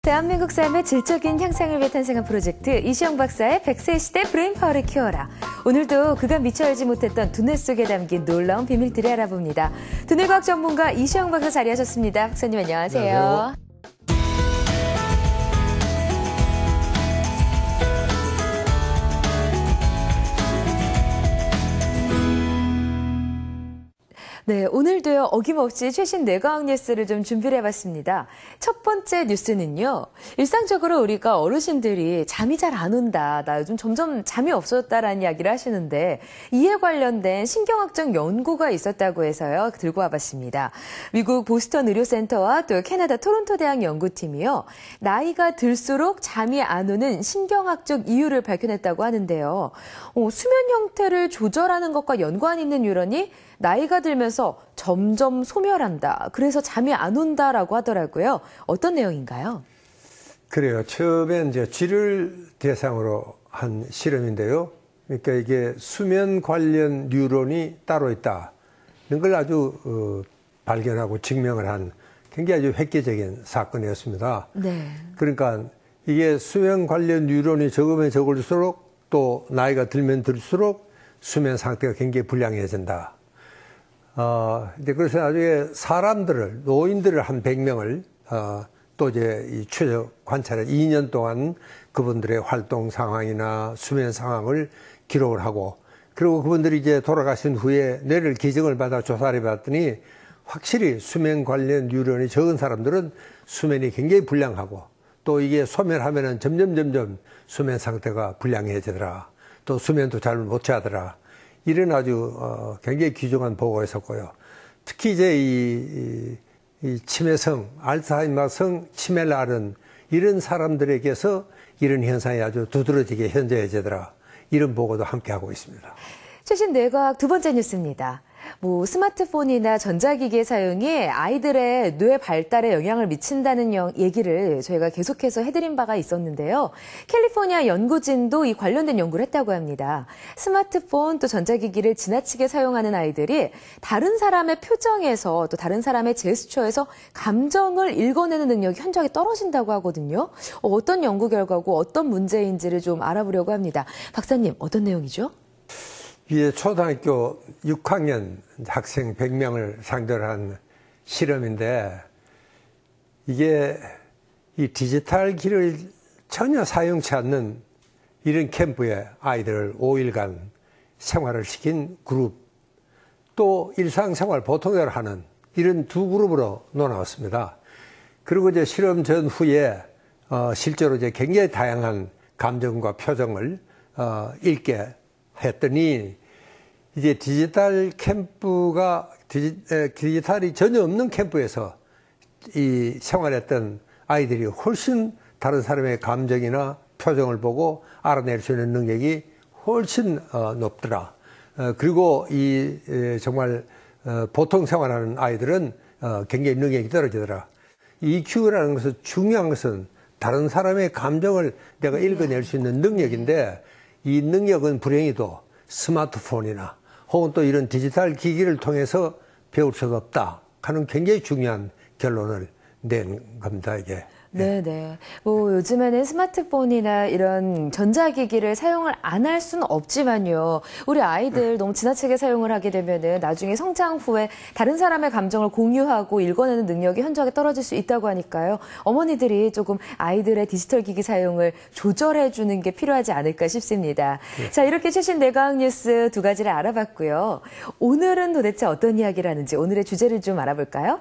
대한민국 삶의 질적인 향상을 위해 탄생한 프로젝트 이시영 박사의 100세 시대 브레인파워를 키워라. 오늘도 그간 미처 알지 못했던 두뇌 속에 담긴 놀라운 비밀들을 알아봅니다. 두뇌과학 전문가 이시영 박사 자리하셨습니다. 박사님 안녕하세요. 안녕하세요. 네, 오늘도요 어김없이 최신 뇌과학 뉴스를 좀 준비를 해봤습니다. 첫 번째 뉴스는요. 일상적으로 우리가 어르신들이 잠이 잘 안 온다, 나 요즘 점점 잠이 없어졌다라는 이야기를 하시는데 이에 관련된 신경학적 연구가 있었다고 해서요 들고 와봤습니다. 미국 보스턴 의료센터와 또 캐나다 토론토 대학 연구팀이요. 나이가 들수록 잠이 안 오는 신경학적 이유를 밝혀냈다고 하는데요. 수면 형태를 조절하는 것과 연관 있는 뉴런이 나이가 들면서 점점 소멸한다. 그래서 잠이 안 온다라고 하더라고요. 어떤 내용인가요? 그래요. 처음엔 이제 쥐를 대상으로 한 실험인데요. 그러니까 이게 수면 관련 뉴런이 따로 있다. 이런 걸 아주 발견하고 증명을 한 굉장히 아주 획기적인 사건이었습니다. 네. 그러니까 이게 수면 관련 뉴런이 적으면 적을수록 또 나이가 들면 들수록 수면 상태가 굉장히 불량해진다. 이제 그래서 나중에 사람들을, 노인들을 한 100명을, 또 이제 이 최적 관찰을 2년 동안 그분들의 활동 상황이나 수면 상황을 기록을 하고, 그리고 그분들이 이제 돌아가신 후에 뇌를 기증을 받아 조사를 해봤더니 확실히 수면 관련 뉴런이 적은 사람들은 수면이 굉장히 불량하고 또 이게 소멸하면은 점점 수면 상태가 불량해지더라. 또 수면도 잘 못 취하더라. 이런 아주 굉장히 귀중한 보고가 있었고요. 특히 이제 이 치매성, 알츠하이머성, 치매를 앓은 이런 사람들에게서 이런 현상이 아주 두드러지게 현저해지더라. 이런 보고도 함께 하고 있습니다. 최신 뇌과학 두 번째 뉴스입니다. 스마트폰이나 전자기기의 사용이 아이들의 뇌 발달에 영향을 미친다는 얘기를 저희가 계속해서 해드린 바가 있었는데요. 캘리포니아 연구진도 이 관련된 연구를 했다고 합니다. 스마트폰 또 전자기기를 지나치게 사용하는 아이들이 다른 사람의 표정에서 또 다른 사람의 제스처에서 감정을 읽어내는 능력이 현저하게 떨어진다고 하거든요. 어떤 연구 결과고 어떤 문제인지를 좀 알아보려고 합니다. 박사님, 어떤 내용이죠? 이게 초등학교 6학년 학생 100명을 상대로 한 실험인데 이게 이 디지털 기를 전혀 사용치 않는 이런 캠프에 아이들을 5일간 생활을 시킨 그룹 또 일상생활 보통대로 하는 이런 두 그룹으로 나눴습니다. 그리고 이제 실험 전후에 실제로 이제 굉장히 다양한 감정과 표정을 읽게 했더니 이제 디지털이 전혀 없는 캠프에서 이 생활했던 아이들이 훨씬 다른 사람의 감정이나 표정을 보고 알아낼 수 있는 능력이 훨씬 높더라. 그리고 정말 보통 생활하는 아이들은 굉장히 능력이 떨어지더라. EQ라는 것은 중요한 것은 다른 사람의 감정을 내가 읽어낼 수 있는 능력인데 이 능력은 불행히도 스마트폰이나 혹은 또 이런 디지털 기기를 통해서 배울 수가 없다 하는 굉장히 중요한 결론을 낸 겁니다, 이게. 네네. 요즘에는 스마트폰이나 이런 전자기기를 사용을 안 할 수는 없지만요. 우리 아이들 너무 지나치게 사용을 하게 되면은 나중에 성장 후에 다른 사람의 감정을 공유하고 읽어내는 능력이 현저하게 떨어질 수 있다고 하니까요. 어머니들이 조금 아이들의 디지털 기기 사용을 조절해 주는 게 필요하지 않을까 싶습니다. 네. 자, 이렇게 최신 뇌과학 뉴스 두 가지를 알아봤고요. 오늘은 도대체 어떤 이야기를 하는지 오늘의 주제를 좀 알아볼까요?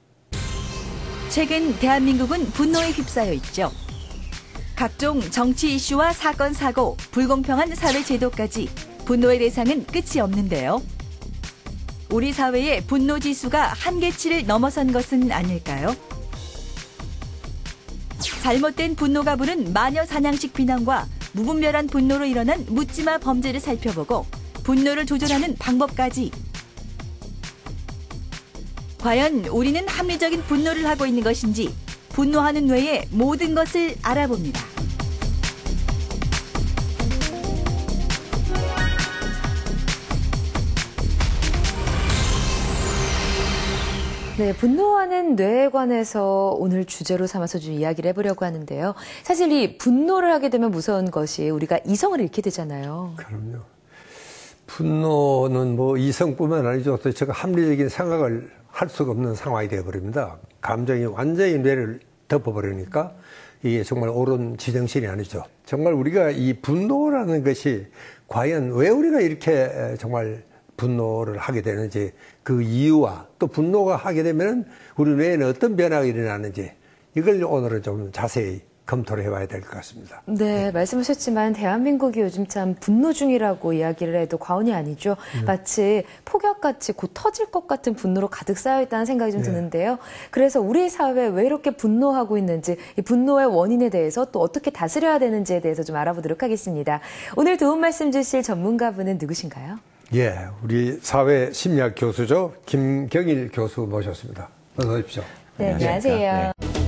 최근 대한민국은 분노에 휩싸여 있죠. 각종 정치 이슈와 사건, 사고, 불공평한 사회 제도까지 분노의 대상은 끝이 없는데요. 우리 사회의 분노 지수가 한계치를 넘어선 것은 아닐까요? 잘못된 분노가 부른 마녀 사냥식 비난과 무분별한 분노로 일어난 묻지마 범죄를 살펴보고 분노를 조절하는 방법까지. 과연 우리는 합리적인 분노를 하고 있는 것인지 분노하는 뇌의 모든 것을 알아봅니다. 네, 분노하는 뇌에 관해서 오늘 주제로 삼아서 좀 이야기를 해보려고 하는데요. 사실 이 분노를 하게 되면 무서운 것이 우리가 이성을 잃게 되잖아요. 그럼요. 분노는 뭐 이성뿐만 아니죠. 또 제가 합리적인 생각을 할 수가 없는 상황이 되어버립니다. 감정이 완전히 뇌를 덮어버리니까 이게 정말 옳은 지정신이 아니죠. 정말 우리가 이 분노라는 것이 과연 왜 우리가 이렇게 정말 분노를 하게 되는지 그 이유와 또 분노가 하게 되면 우리 뇌에는 어떤 변화가 일어나는지 이걸 오늘은 좀 자세히 검토를 해봐야 될 것 같습니다. 네, 말씀하셨지만 대한민국이 요즘 참 분노 중이라고 이야기를 해도 과언이 아니죠. 마치 폭격같이 곧 터질 것 같은 분노로 가득 쌓여있다는 생각이 좀 드는데요. 그래서 우리 사회 왜 이렇게 분노하고 있는지, 이 분노의 원인에 대해서 또 어떻게 다스려야 되는지에 대해서 좀 알아보도록 하겠습니다. 오늘 도움 말씀 주실 전문가분은 누구신가요? 예, 우리 사회 심리학 교수죠. 김경일 교수 모셨습니다. 어서 오십시오. 네, 안녕하세요.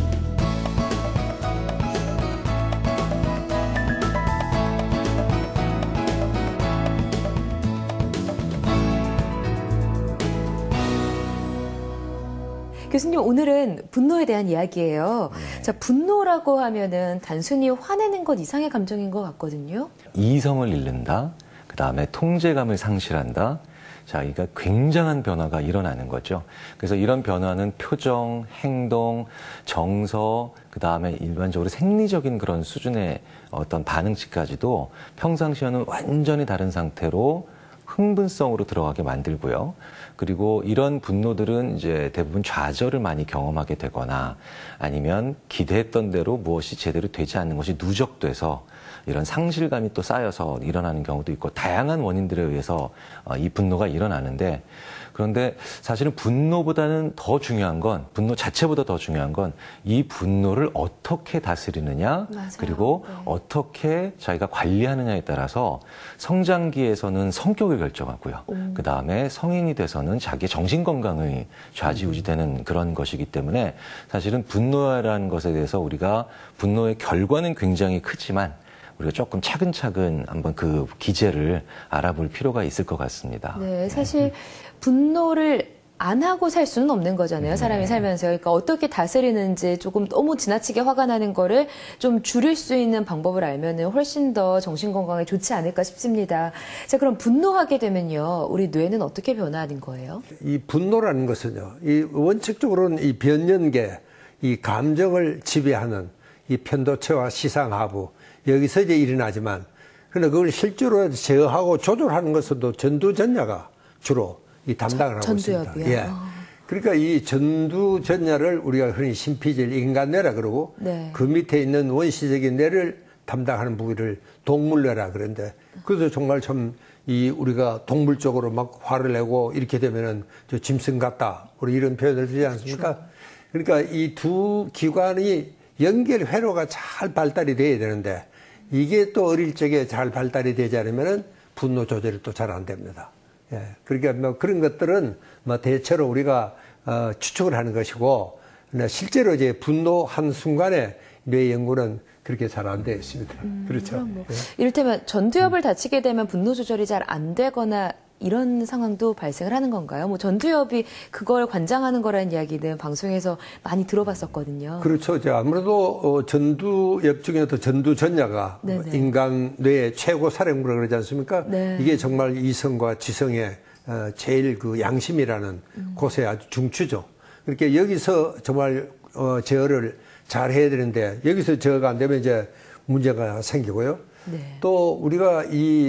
교수님, 오늘은 분노에 대한 이야기예요. 자, 분노라고 하면은 단순히 화내는 것 이상의 감정인 것 같거든요. 이성을 잃는다. 그 다음에 통제감을 상실한다. 자, 그러니까 굉장한 변화가 일어나는 거죠. 그래서 이런 변화는 표정, 행동, 정서, 그 다음에 일반적으로 생리적인 그런 수준의 어떤 반응치까지도 평상시와는 완전히 다른 상태로 흥분성으로 들어가게 만들고요. 그리고 이런 분노들은 이제 대부분 좌절을 많이 경험하게 되거나 아니면 기대했던 대로 무엇이 제대로 되지 않는 것이 누적돼서 이런 상실감이 또 쌓여서 일어나는 경우도 있고 다양한 원인들에 의해서 이 분노가 일어나는데 그런데 사실은 분노보다는 더 중요한 건 분노 자체보다 더 중요한 건 이 분노를 어떻게 다스리느냐 맞아요. 그리고 네. 어떻게 자기가 관리하느냐에 따라서 성장기에서는 성격을 결정하고요. 그 다음에 성인이 돼서는 자기의 정신건강이 좌지우지되는 그런 것이기 때문에 사실은 분노라는 것에 대해서 우리가 분노의 결과는 굉장히 크지만 우리가 조금 차근차근 한번 그 기제를 알아볼 필요가 있을 것 같습니다. 네, 사실 분노를 안 하고 살 수는 없는 거잖아요. 사람이 살면서. 그러니까 어떻게 다스리는지 조금 너무 지나치게 화가 나는 거를 좀 줄일 수 있는 방법을 알면은 훨씬 더 정신건강에 좋지 않을까 싶습니다. 자, 그럼 분노하게 되면요. 우리 뇌는 어떻게 변화하는 거예요? 이 분노라는 것은요, 이 원칙적으로는 이 변연계, 이 감정을 지배하는 이 편도체와 시상하부, 여기서 이제 일어나지만, 그런데 그걸 실제로 제어하고 조절하는 것은 또 전두전야가 주로 이 담당을 하고 있습니다. 전두엽이요? 예. 그러니까 이 전두전야를 우리가 흔히 심피질 인간뇌라 그러고, 네. 그 밑에 있는 원시적인 뇌를 담당하는 부위를 동물뇌라 그러는데, 그래서 정말 참 이 우리가 동물적으로 막 화를 내고 이렇게 되면은 저 짐승 같다. 우리 이런 표현을 쓰지 않습니까? 그러니까 이 두 기관이 연결 회로가 잘 발달이 돼야 되는데 이게 또 어릴 적에 잘 발달이 되지 않으면은 분노 조절이 또 잘 안 됩니다. 예. 그러니까 뭐 그런 것들은 뭐 대체로 우리가 추측을 하는 것이고 실제로 이제 분노한 순간에 뇌 연구는 그렇게 잘 안 되어 있습니다. 그렇죠. 그럼 뭐 이를테면 전두엽을 다치게 되면 분노 조절이 잘 안 되거나 이런 상황도 발생을 하는 건가요? 뭐 전두엽이 그걸 관장하는 거라는 이야기는 방송에서 많이 들어봤었거든요. 그렇죠. 이제 아무래도 전두엽 중에도 전두전야가 네네. 인간 뇌의 최고 사령부라 그러지 않습니까? 네. 이게 정말 이성과 지성의 제일 그 양심이라는 곳의 아주 중추죠. 그러니까 여기서 정말 제어를 잘 해야 되는데 여기서 제어가 안 되면 이제 문제가 생기고요. 네. 또 우리가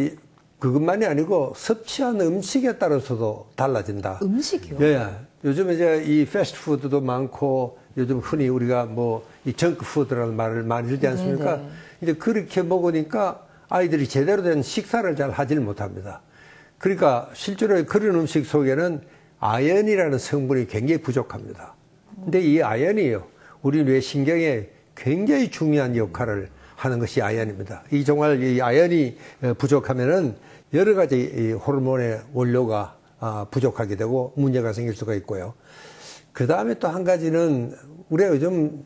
그것만이 아니고 섭취한 음식에 따라서도 달라진다. 음식이요? 예. 요즘 이제 이 패스트푸드도 많고 요즘 흔히 우리가 뭐 이 정크푸드라는 말을 많이 쓰지 않습니까? 네네. 이제 그렇게 먹으니까 아이들이 제대로 된 식사를 잘 하지를 못합니다. 그러니까 실제로 그런 음식 속에는 아연이라는 성분이 굉장히 부족합니다. 근데 이 아연이요. 우리 뇌 신경에 굉장히 중요한 역할을 하는 것이 아연입니다. 이 정말 이 아연이 부족하면은 여러 가지 이 호르몬의 원료가 부족하게 되고 문제가 생길 수가 있고요. 그 다음에 또 한 가지는 우리가 요즘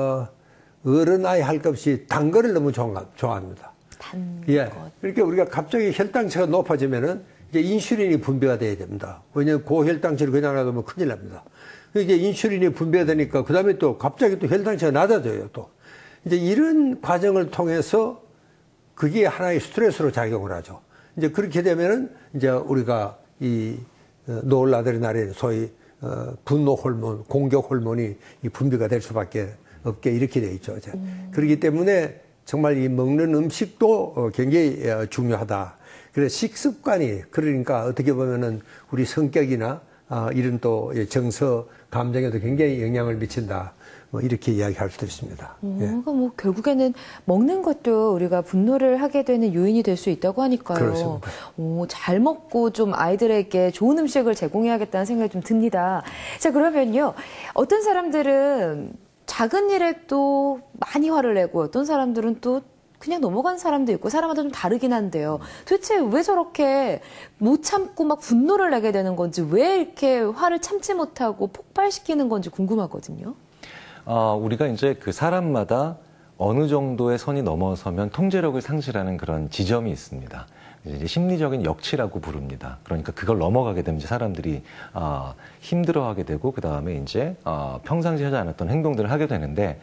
어른 아이 할 것 없이 단 거를 너무 좋아합니다. 단 예. 것. 그러니까 우리가 갑자기 혈당치가 높아지면은 이제 인슐린이 분비가 돼야 됩니다. 왜냐하면 고혈당치를 그냥 놔두면 큰일 납니다. 이제 인슐린이 분비되니까 그 다음에 또 갑자기 또 혈당치가 낮아져요. 또 이제 이런 과정을 통해서 그게 하나의 스트레스로 작용을 하죠. 이제 그렇게 되면은 이제 우리가 이 노을아드레날린 소위 분노 호르몬, 공격 호르몬이 이 분비가 될 수밖에 없게 이렇게 돼 있죠. 그렇기 때문에 정말 이 먹는 음식도 굉장히 중요하다. 그래서 식습관이 그러니까 어떻게 보면은 우리 성격이나 이런 또 정서, 감정에도 굉장히 영향을 미친다. 뭐 이렇게 이야기할 수도 있습니다. 그러니까 뭐 결국에는 먹는 것도 우리가 분노를 하게 되는 요인이 될 수 있다고 하니까요. 그렇습니다. 잘 먹고 좀 아이들에게 좋은 음식을 제공해야겠다는 생각이 좀 듭니다. 자, 그러면요. 어떤 사람들은 작은 일에 또 많이 화를 내고 어떤 사람들은 또 그냥 넘어간 사람도 있고 사람마다 좀 다르긴 한데요. 도대체 왜 저렇게 못 참고 막 분노를 내게 되는 건지 왜 이렇게 화를 참지 못하고 폭발시키는 건지 궁금하거든요. 우리가 이제 그 사람마다 어느 정도의 선이 넘어서면 통제력을 상실하는 그런 지점이 있습니다. 이제 심리적인 역치라고 부릅니다. 그러니까 그걸 넘어가게 되면 이제 사람들이 힘들어하게 되고 그 다음에 이제 평상시 하지 않았던 행동들을 하게 되는데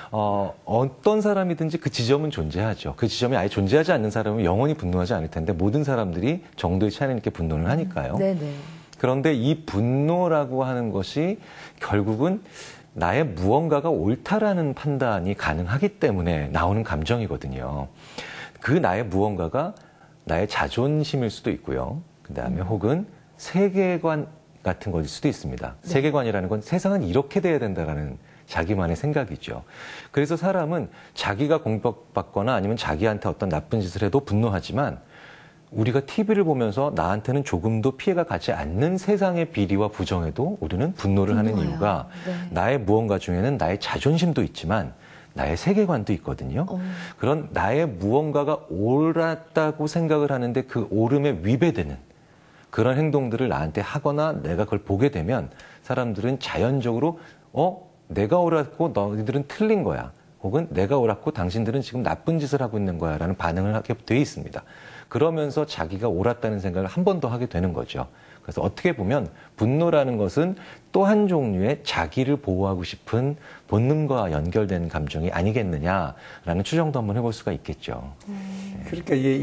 어떤 사람이든지 그 지점은 존재하죠. 그 지점이 아예 존재하지 않는 사람은 영원히 분노하지 않을 텐데 모든 사람들이 정도의 차이는 있게 분노를 하니까요. 네네. 그런데 이 분노라고 하는 것이 결국은 나의 무언가가 옳다라는 판단이 가능하기 때문에 나오는 감정이거든요. 그 나의 무언가가 나의 자존심일 수도 있고요. 그 다음에 혹은 세계관 같은 것일 수도 있습니다. 네. 세계관이라는 건 세상은 이렇게 돼야 된다라는 자기만의 생각이죠. 그래서 사람은 자기가 공격받거나 아니면 자기한테 어떤 나쁜 짓을 해도 분노하지만 우리가 TV를 보면서 나한테는 조금도 피해가 가지 않는 세상의 비리와 부정에도 우리는 분노를 하는 이유가 네. 나의 무언가 중에는 나의 자존심도 있지만 나의 세계관도 있거든요. 그런 나의 무언가가 옳았다고 생각을 하는데 그 옳음에 위배되는 그런 행동들을 나한테 하거나 내가 그걸 보게 되면 사람들은 자연적으로 내가 옳았고 너희들은 틀린 거야. 혹은 내가 옳았고 당신들은 지금 나쁜 짓을 하고 있는 거야 라는 반응을 하게 돼 있습니다. 그러면서 자기가 옳았다는 생각을 한 번 더 하게 되는 거죠. 그래서 어떻게 보면 분노라는 것은 또 한 종류의 자기를 보호하고 싶은 본능과 연결된 감정이 아니겠느냐라는 추정도 한번 해볼 수가 있겠죠. 그러니까 이게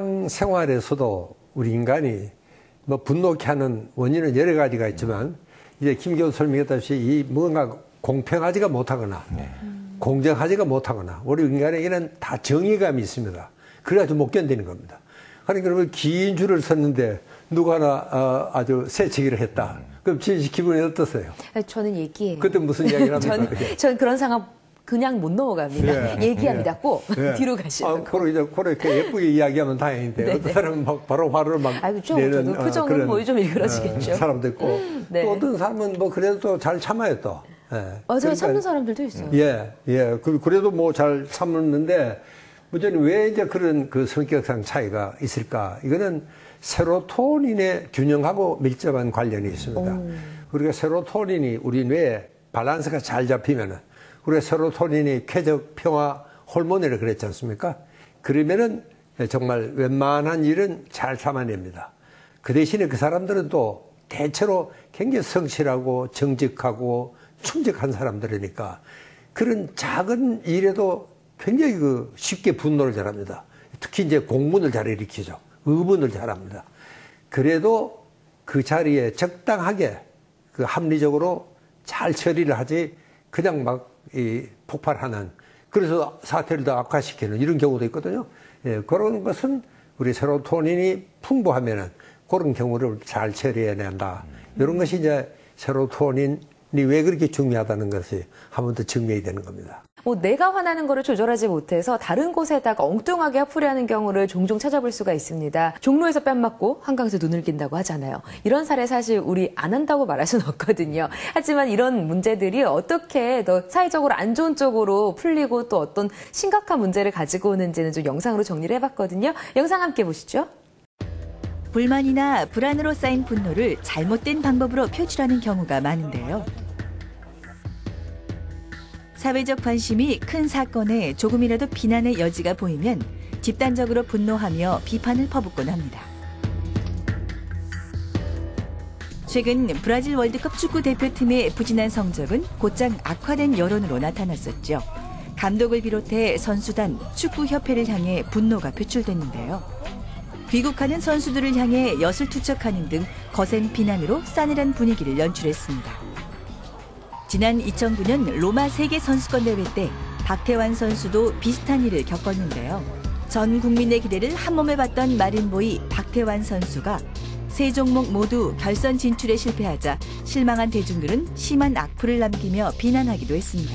일상생활에서도 우리 인간이 뭐 분노케 하는 원인은 여러 가지가 있지만 이제 김 교수 설명했다시피 이 뭔가 공평하지가 못하거나 공정하지가 못하거나 우리 인간에게는 다 정의감이 있습니다. 그래가지고 못 견디는 겁니다. 그러니까 그러면 긴 줄을 섰는데 누가 하나 아주 새치기를 했다. 그럼 진짜 기분이 어떠세요? 저는 얘기해요. 그때 무슨 이야기를 합니까? 저는 그런 상황 그냥 못 넘어갑니다. 얘기합니다. 꼭 뒤로 가시는 거. 그렇게 예쁘게 이야기하면 다행인데 네네. 어떤 사람은 막 바로 화를 막 그렇죠. 내는 저도 표정은 그런 뭐 좀 일그러지겠죠. 사람도 있고 네. 또 어떤 사람은 뭐 그래도 또 잘 참아요 또. 맞아요. 그러니까 참는 사람들도 있어요. 그래도 뭐 잘 참는데 문제는 왜 이제 그런 그 성격상 차이가 있을까? 이거는 세로토닌의 균형하고 밀접한 관련이 있습니다. 우리가 세로토닌이 우리 뇌에 밸런스가 잘 잡히면은 우리가 세로토닌이 쾌적 평화 호르몬이라고 그랬지 않습니까? 그러면은 정말 웬만한 일은 잘 참아냅니다. 그 대신에 그 사람들은 또 대체로 굉장히 성실하고 정직하고 충직한 사람들이니까 그런 작은 일에도 굉장히 쉽게 분노를 잘합니다. 특히 이제 공분을 잘 일으키죠. 의분을 잘합니다. 그래도 그 자리에 적당하게 그 합리적으로 잘 처리를 하지 그냥 막 폭발하는 그래서 사태를 더 악화시키는 이런 경우도 있거든요. 그런 것은 우리 세로토닌이 풍부하면은 그런 경우를 잘 처리해낸다. 이런 것이 이제 세로토닌이 왜 그렇게 중요하다는 것이 한 번 더 증명이 되는 겁니다. 내가 화나는 거를 조절하지 못해서 다른 곳에다가 엉뚱하게 화풀이 하는 경우를 종종 찾아볼 수가 있습니다. 종로에서 뺨 맞고 한강에서 눈을 낀다고 하잖아요. 이런 사례 사실 우리 안 한다고 말할 수는 없거든요. 하지만 이런 문제들이 어떻게 더 사회적으로 안 좋은 쪽으로 풀리고 또 어떤 심각한 문제를 가지고 오는지는 좀 영상으로 정리를 해봤거든요. 영상 함께 보시죠. 불만이나 불안으로 쌓인 분노를 잘못된 방법으로 표출하는 경우가 많은데요. 사회적 관심이 큰 사건에 조금이라도 비난의 여지가 보이면 집단적으로 분노하며 비판을 퍼붓곤 합니다. 최근 브라질 월드컵 축구 대표팀의 부진한 성적은 곧장 악화된 여론으로 나타났었죠. 감독을 비롯해 선수단, 축구협회를 향해 분노가 표출됐는데요. 귀국하는 선수들을 향해 엿을 투척하는 등 거센 비난으로 싸늘한 분위기를 연출했습니다. 지난 2009년 로마 세계선수권대회 때 박태환 선수도 비슷한 일을 겪었는데요. 전 국민의 기대를 한몸에 봤던 마린보이 박태환 선수가 세 종목 모두 결선 진출에 실패하자 실망한 대중들은 심한 악플을 남기며 비난하기도 했습니다.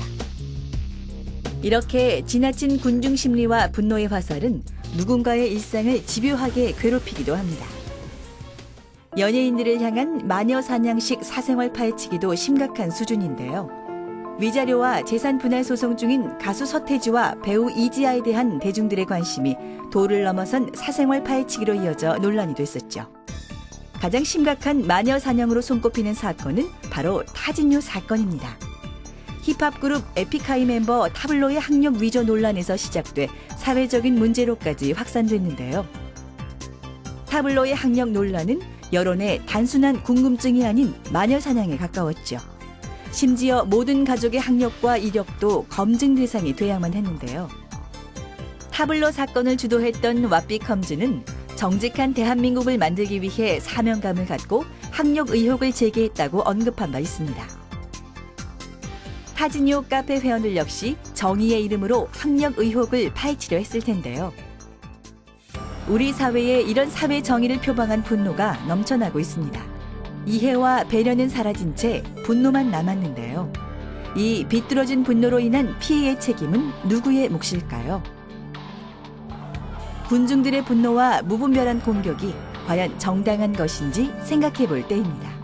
이렇게 지나친 군중 심리와 분노의 화살은 누군가의 일상을 집요하게 괴롭히기도 합니다. 연예인들을 향한 마녀 사냥식 사생활 파헤치기도 심각한 수준인데요. 위자료와 재산 분할 소송 중인 가수 서태지와 배우 이지아에 대한 대중들의 관심이 도를 넘어선 사생활 파헤치기로 이어져 논란이 됐었죠. 가장 심각한 마녀 사냥으로 손꼽히는 사건은 바로 타진요 사건입니다. 힙합 그룹 에픽하이 멤버 타블로의 학력 위조 논란에서 시작돼 사회적인 문제로까지 확산됐는데요. 타블로의 학력 논란은 여론의 단순한 궁금증이 아닌 마녀 사냥에 가까웠죠. 심지어 모든 가족의 학력과 이력도 검증 대상이 돼야만 했는데요. 타블로 사건을 주도했던 왓비컴즈는 정직한 대한민국을 만들기 위해 사명감을 갖고 학력 의혹을 제기했다고 언급한 바 있습니다. 타진요 카페 회원들 역시 정의의 이름으로 학력 의혹을 파헤치려 했을 텐데요. 우리 사회에 이런 사회 정의를 표방한 분노가 넘쳐나고 있습니다. 이해와 배려는 사라진 채 분노만 남았는데요. 이 비뚤어진 분노로 인한 피해의 책임은 누구의 몫일까요? 군중들의 분노와 무분별한 공격이 과연 정당한 것인지 생각해 볼 때입니다.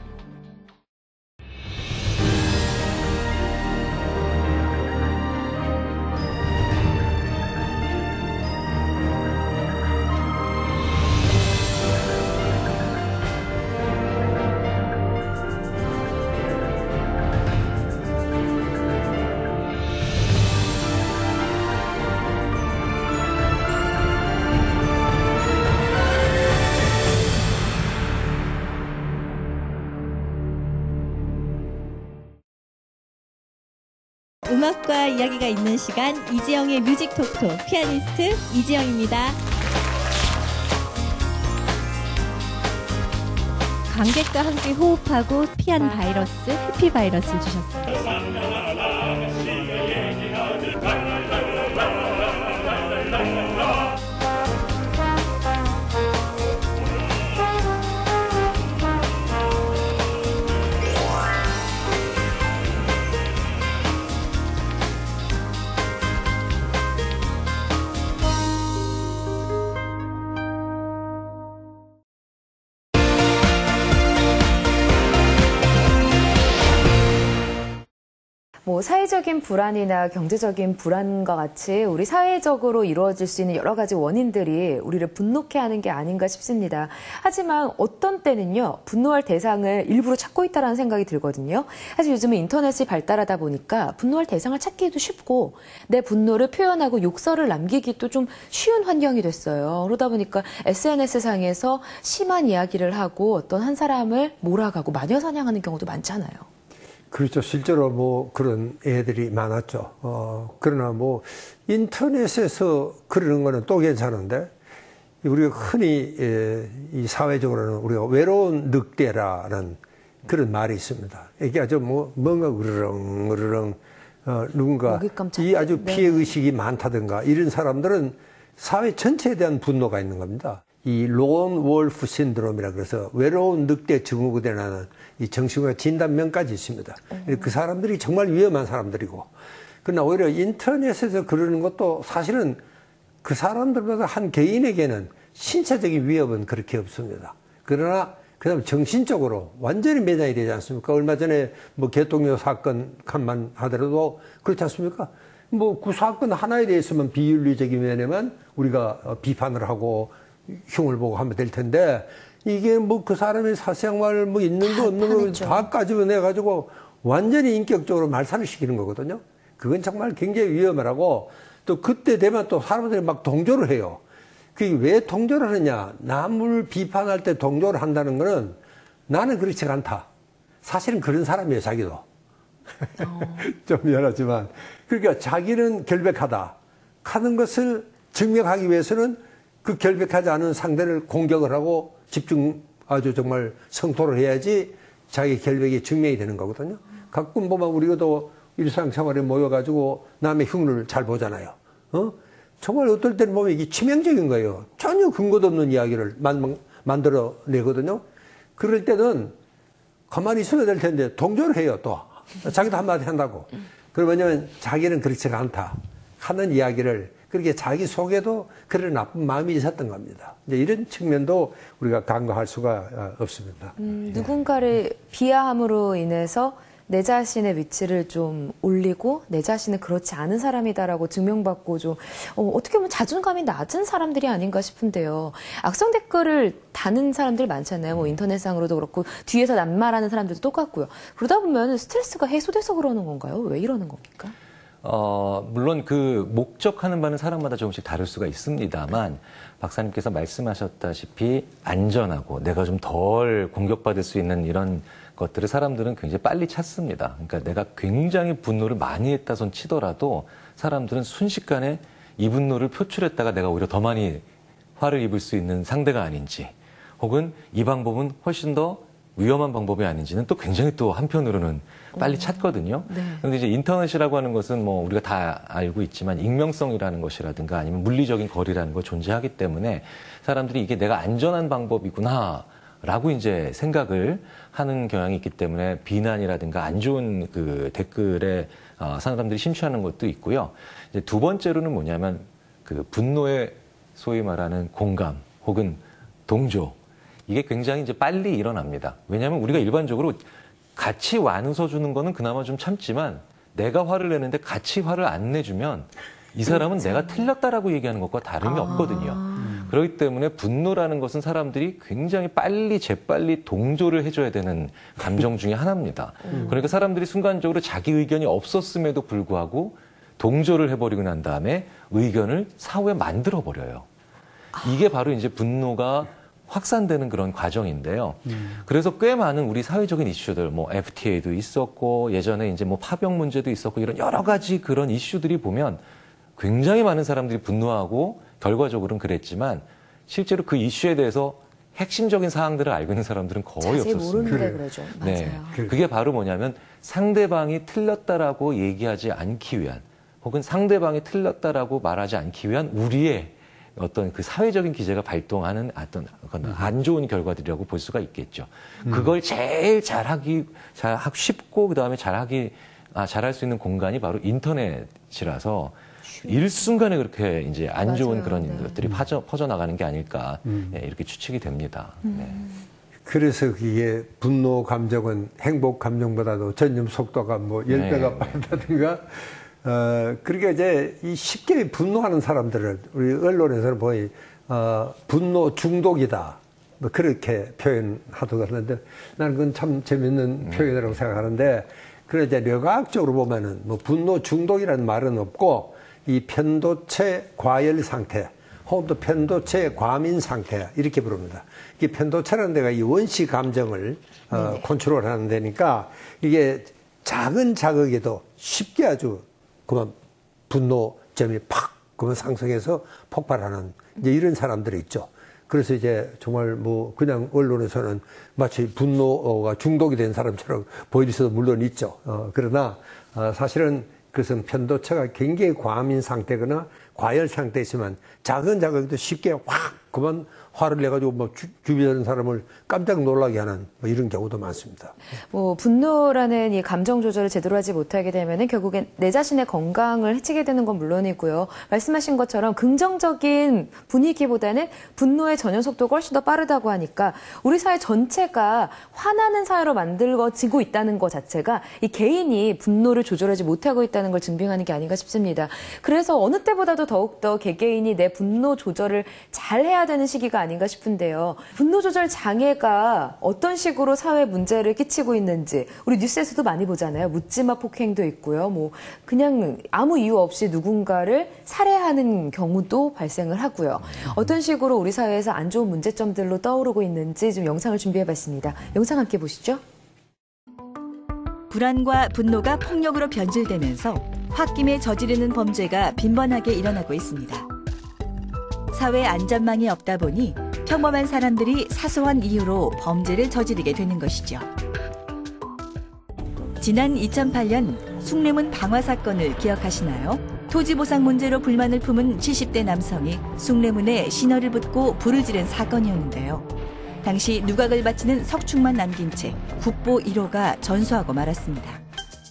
음악과 이야기가 있는 시간, 이지영의 뮤직 톡톡, 피아니스트 이지영입니다. 관객과 함께 호흡하고 피한 바이러스, 해피바이러스를 주셨습니다. 사회적인 불안이나 경제적인 불안과 같이 우리 사회적으로 이루어질 수 있는 여러 가지 원인들이 우리를 분노케 하는 게 아닌가 싶습니다. 하지만 어떤 때는요, 분노할 대상을 일부러 찾고 있다는 생각이 들거든요. 사실 요즘은 인터넷이 발달하다 보니까 분노할 대상을 찾기도 쉽고 내 분노를 표현하고 욕설을 남기기도 좀 쉬운 환경이 됐어요. 그러다 보니까 SNS상에서 심한 이야기를 하고 어떤 한 사람을 몰아가고 마녀 사냥하는 경우도 많잖아요. 그렇죠. 실제로 그런 애들이 많았죠. 그러나 인터넷에서 그러는 거는 또 괜찮은데, 우리가 흔히, 이 사회적으로는 우리가 외로운 늑대라는 그런 말이 있습니다. 이게 아주 뭔가 으르렁, 누군가 이 아주 피해의식이 많다든가 이런 사람들은 사회 전체에 대한 분노가 있는 겁니다. 이 론 월프 신드롬이라 그래서 외로운 늑대 증후군에 대한 이 정신과 진단명까지 있습니다. 그 사람들이 정말 위험한 사람들이고, 그러나 오히려 인터넷에서 그러는 것도 사실은 그 사람들보다 한 개인에게는 신체적인 위협은 그렇게 없습니다. 그러나 그다음 정신적으로 완전히 매장이 되지 않습니까? 얼마 전에 개통료 사건만 하더라도 그렇지 않습니까? 그 사건 하나에 대해서만 비윤리적인 면에만 우리가 비판을 하고 흉을 보고 하면 될 텐데, 이게 그 사람의 사생활 있는 거 없는 거 다 까집어내가지고 완전히 인격적으로 말살을 시키는 거거든요. 그건 정말 굉장히 위험하고, 또 그때 되면 또 사람들이 막 동조를 해요. 그게 왜 동조를 하느냐? 남을 비판할 때 동조를 한다는 거는 나는 그렇지 않다. 사실은 그런 사람이에요, 자기도. 좀 미안하지만. 그러니까 자기는 결백하다. 하는 것을 증명하기 위해서는 그 결백하지 않은 상대를 공격을 하고 아주 정말 성토를 해야지 자기 결백이 증명이 되는 거거든요. 가끔 보면 우리도 일상생활에 모여가지고 남의 흉을 잘 보잖아요. 정말 어떨 때는 보면 이게 치명적인 거예요. 전혀 근거도 없는 이야기를 만들어내거든요. 그럴 때는 가만히 있어야 될 텐데 동조를 해요, 또. 자기도 한마디 한다고. 그러면 자기는 그렇지가 않다 하는 이야기를 그렇게 자기 속에도 그런 나쁜 마음이 있었던 겁니다. 이제 이런 측면도 우리가 간과할 수가 없습니다. 누군가를 비하함으로 인해서 내 자신의 위치를 좀 올리고 내 자신은 그렇지 않은 사람이다라고 증명받고 좀 어떻게 보면 자존감이 낮은 사람들이 아닌가 싶은데요. 악성 댓글을 다는 사람들 많잖아요. 뭐 인터넷상으로도 그렇고 뒤에서 낱말하는 사람들도 똑같고요. 그러다 보면 스트레스가 해소돼서 그러는 건가요? 왜 이러는 겁니까? 물론 그 목적하는 바는 사람마다 조금씩 다를 수가 있습니다만 박사님께서 말씀하셨다시피 안전하고 내가 좀 덜 공격받을 수 있는 이런 것들을 사람들은 굉장히 빨리 찾습니다. 그러니까 내가 굉장히 분노를 많이 했다 손 치더라도 사람들은 순식간에 이 분노를 표출했다가 내가 오히려 더 많이 화를 입을 수 있는 상대가 아닌지 혹은 이 방법은 훨씬 더 위험한 방법이 아닌지는 또 굉장히 또 한편으로는 빨리 찾거든요. 그런데 이제 인터넷이라고 하는 것은 뭐 우리가 다 알고 있지만 익명성이라는 것이라든가 아니면 물리적인 거리라는 거 존재하기 때문에 사람들이 이게 내가 안전한 방법이구나 라고 이제 생각을 하는 경향이 있기 때문에 비난이라든가 안 좋은 그 댓글에 사람들이 심취하는 것도 있고요. 이제 두 번째로는 뭐냐면 그 분노의 소위 말하는 공감 혹은 동조 이게 굉장히 이제 빨리 일어납니다. 왜냐하면 우리가 일반적으로 같이 웃어주는 거는 그나마 좀 참지만 내가 화를 내는데 같이 화를 안 내주면 이 사람은 내가 틀렸다라고 얘기하는 것과 다름이 없거든요. 그렇기 때문에 분노라는 것은 사람들이 굉장히 재빨리 동조를 해줘야 되는 감정 중에 하나입니다. 그러니까 사람들이 순간적으로 자기 의견이 없었음에도 불구하고 동조를 해버리고 난 다음에 의견을 사후에 만들어버려요. 이게 바로 이제 분노가 확산되는 그런 과정인데요. 그래서 꽤 많은 우리 사회적인 이슈들, 뭐 FTA도 있었고 예전에 이제 뭐 파병 문제도 있었고 이런 여러 가지 그런 이슈들이 보면 굉장히 많은 사람들이 분노하고 결과적으로는 그랬지만 실제로 그 이슈에 대해서 핵심적인 사항들을 알고 있는 사람들은 거의 자세히 없었습니다. 모르는데 그러죠. 맞아요. 네, 그게 바로 뭐냐면 상대방이 틀렸다라고 얘기하지 않기 위한 혹은 상대방이 틀렸다라고 말하지 않기 위한 우리의 어떤 그 사회적인 기제가 발동하는 어떤 안 좋은 결과들이라고 볼 수가 있겠죠. 그걸 제일 쉽고 그다음에 잘할 수 있는 공간이 바로 인터넷이라서 일순간에 그렇게 이제 안 좋은 맞아요. 그런 네. 것들이 퍼져나가는 게 아닐까 이렇게 추측이 됩니다. 네. 그래서 이게 분노 감정은 행복 감정보다도 전염 속도가 뭐 10배가 빠르다든가 그러니까 이제 이 쉽게 분노하는 사람들을 우리 언론에서는 보니 분노 중독이다 뭐 그렇게 표현하도록 하는데 나는 그건 참 재밌는 표현이라고 생각하는데 그래 이제 뇌과학적으로 보면은 뭐 분노 중독이라는 말은 없고 이 편도체 과열 상태 혹은 또 편도체 과민 상태 이렇게 부릅니다. 이 편도체라는 데가 이 원시 감정을 컨트롤하는 데니까 이게 작은 자극에도 쉽게 아주 그만 분노점이 팍 그만 상승해서 폭발하는 이제 이런 사람들이 있죠. 그래서 이제 정말 뭐 그냥 언론에서는 마치 분노가 중독이 된 사람처럼 보일 수도 물론 있죠. 그러나 사실은 그것은 편도체가 굉장히 과민 상태거나 과열 상태이지만 작은 자극도 쉽게 확 그만 화를 내가지고 뭐 주변 사람을 깜짝 놀라게 하는 뭐 이런 경우도 많습니다. 뭐 분노라는 이 감정 조절을 제대로 하지 못하게 되면은 결국엔 내 자신의 건강을 해치게 되는 건 물론이고요. 말씀하신 것처럼 긍정적인 분위기보다는 분노의 전염 속도가 훨씬 더 빠르다고 하니까 우리 사회 전체가 화나는 사회로 만들어지고 있다는 것 자체가 이 개인이 분노를 조절하지 못하고 있다는 걸 증빙하는 게 아닌가 싶습니다. 그래서 어느 때보다도 더욱더 개개인이 내 분노 조절을 잘 해야 해야 되는 시기가 아닌가 싶은데요. 분노 조절 장애가 어떤 식으로 사회 문제를 끼치고 있는지 우리 뉴스에서도 많이 보잖아요. 묻지마 폭행도 있고요. 뭐 그냥 아무 이유 없이 누군가를 살해하는 경우도 발생을 하고요. 어떤 식으로 우리 사회에서 안 좋은 문제점들로 떠오르고 있는지 좀 영상을 준비해봤습니다. 영상 함께 보시죠. 불안과 분노가 폭력으로 변질되면서 홧김에 저지르는 범죄가 빈번하게 일어나고 있습니다. 사회 안전망이 없다 보니 평범한 사람들이 사소한 이유로 범죄를 저지르게 되는 것이죠. 지난 2008년 숭례문 방화 사건을 기억하시나요? 토지 보상 문제로 불만을 품은 70대 남성이 숭례문에 신호를 붙고 불을 지른 사건이었는데요. 당시 누각을 바치는 석축만 남긴 채 국보 1호가 전소하고 말았습니다.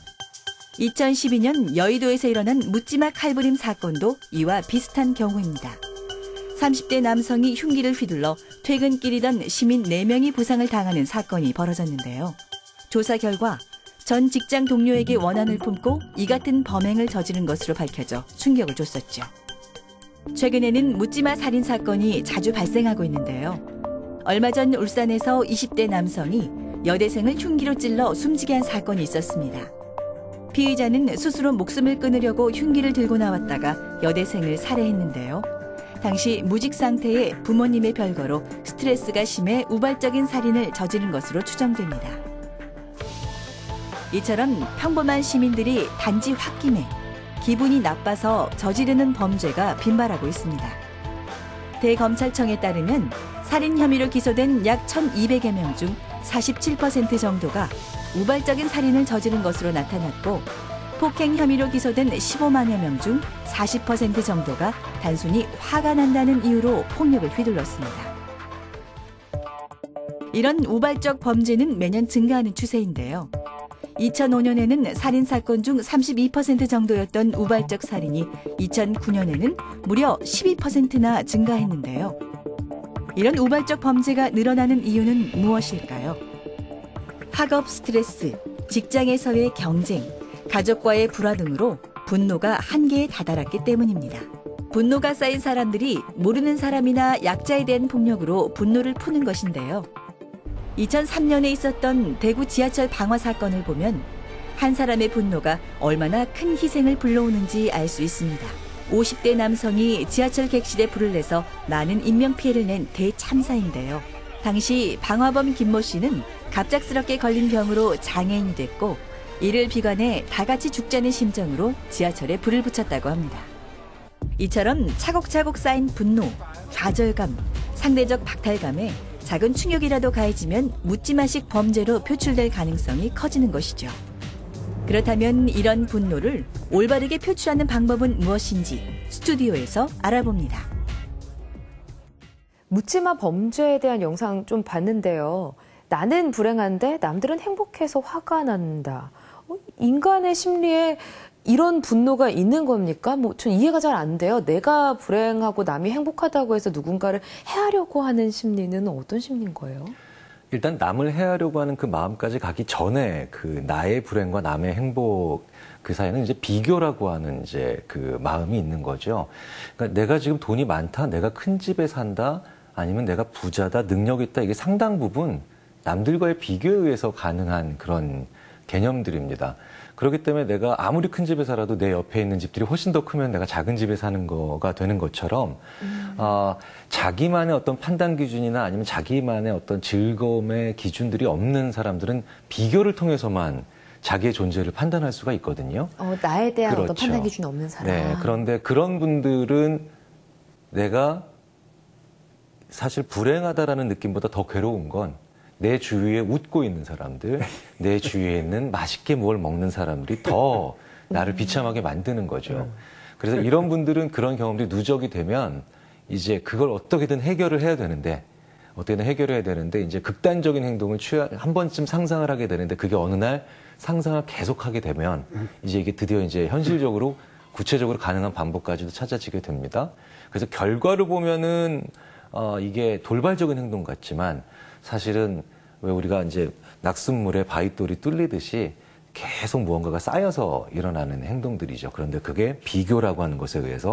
2012년 여의도에서 일어난 묻지마 칼부림 사건도 이와 비슷한 경우입니다. 30대 남성이 흉기를 휘둘러 퇴근길이던 시민 4명이 부상을 당하는 사건이 벌어졌는데요. 조사 결과 전 직장 동료에게 원한을 품고 이 같은 범행을 저지른 것으로 밝혀져 충격을 줬었죠. 최근에는 묻지마 살인 사건이 자주 발생하고 있는데요. 얼마 전 울산에서 20대 남성이 여대생을 흉기로 찔러 숨지게 한 사건이 있었습니다. 피의자는 스스로 목숨을 끊으려고 흉기를 들고 나왔다가 여대생을 살해했는데요. 당시 무직 상태의 부모님의 별거로 스트레스가 심해 우발적인 살인을 저지른 것으로 추정됩니다. 이처럼 평범한 시민들이 단지 홧김에 기분이 나빠서 저지르는 범죄가 빈발하고 있습니다. 대검찰청에 따르면 살인 혐의로 기소된 약 1,200여 명 중 47% 정도가 우발적인 살인을 저지른 것으로 나타났고 폭행 혐의로 기소된 15만여 명 중 40% 정도가 단순히 화가 난다는 이유로 폭력을 휘둘렀습니다. 이런 우발적 범죄는 매년 증가하는 추세인데요. 2005년에는 살인사건 중 32% 정도였던 우발적 살인이 2009년에는 무려 12%나 증가했는데요. 이런 우발적 범죄가 늘어나는 이유는 무엇일까요? 학업 스트레스, 직장에서의 경쟁, 가족과의 불화 등으로 분노가 한계에 다다랐기 때문입니다. 분노가 쌓인 사람들이 모르는 사람이나 약자에 대한 폭력으로 분노를 푸는 것인데요. 2003년에 있었던 대구 지하철 방화 사건을 보면 한 사람의 분노가 얼마나 큰 희생을 불러오는지 알 수 있습니다. 50대 남성이 지하철 객실에 불을 내서 많은 인명피해를 낸 대참사인데요. 당시 방화범 김모 씨는 갑작스럽게 걸린 병으로 장애인이 됐고 이를 비관해 다 같이 죽자는 심정으로 지하철에 불을 붙였다고 합니다. 이처럼 차곡차곡 쌓인 분노, 좌절감, 상대적 박탈감에 작은 충격이라도 가해지면 묻지마식 범죄로 표출될 가능성이 커지는 것이죠. 그렇다면 이런 분노를 올바르게 표출하는 방법은 무엇인지 스튜디오에서 알아봅니다. 묻지마 범죄에 대한 영상 좀 봤는데요. 나는 불행한데 남들은 행복해서 화가 난다. 인간의 심리에 이런 분노가 있는 겁니까? 전 이해가 잘 안 돼요. 내가 불행하고 남이 행복하다고 해서 누군가를 해하려고 하는 심리는 어떤 심리인 거예요? 일단 남을 해하려고 하는 그 마음까지 가기 전에 그 나의 불행과 남의 행복 그 사이에는 이제 비교라고 하는 이제 그 마음이 있는 거죠. 그러니까 내가 지금 돈이 많다, 내가 큰 집에 산다, 아니면 내가 부자다, 능력 있다, 이게 상당 부분 남들과의 비교에 의해서 가능한 그런 개념들입니다. 그렇기 때문에 내가 아무리 큰 집에 살아도 내 옆에 있는 집들이 훨씬 더 크면 내가 작은 집에 사는 거가 되는 것처럼 자기만의 어떤 판단 기준이나 아니면 자기만의 어떤 즐거움의 기준들이 없는 사람들은 비교를 통해서만 자기의 존재를 판단할 수가 있거든요. 나에 대한 그렇죠. 어떤 판단 기준이 없는 사람. 네, 그런데 그런 분들은 내가 사실 불행하다라는 느낌보다 더 괴로운 건 내 주위에 웃고 있는 사람들, 내 주위에 있는 맛있게 뭘 먹는 사람들이 더 나를 비참하게 만드는 거죠. 그래서 이런 분들은 그런 경험들이 누적이 되면 이제 그걸 어떻게든 해결을 해야 되는데, 이제 극단적인 행동을 한 번쯤 상상을 하게 되는데 그게 어느 날 상상을 계속하게 되면 이제 이게 드디어 이제 현실적으로 구체적으로 가능한 방법까지도 찾아지게 됩니다. 그래서 결과를 보면은 이게 돌발적인 행동 같지만 사실은 왜 우리가 이제 낙숫물에 바위돌이 뚫리듯이 계속 무언가가 쌓여서 일어나는 행동들이죠. 그런데 그게 비교라고 하는 것에 의해서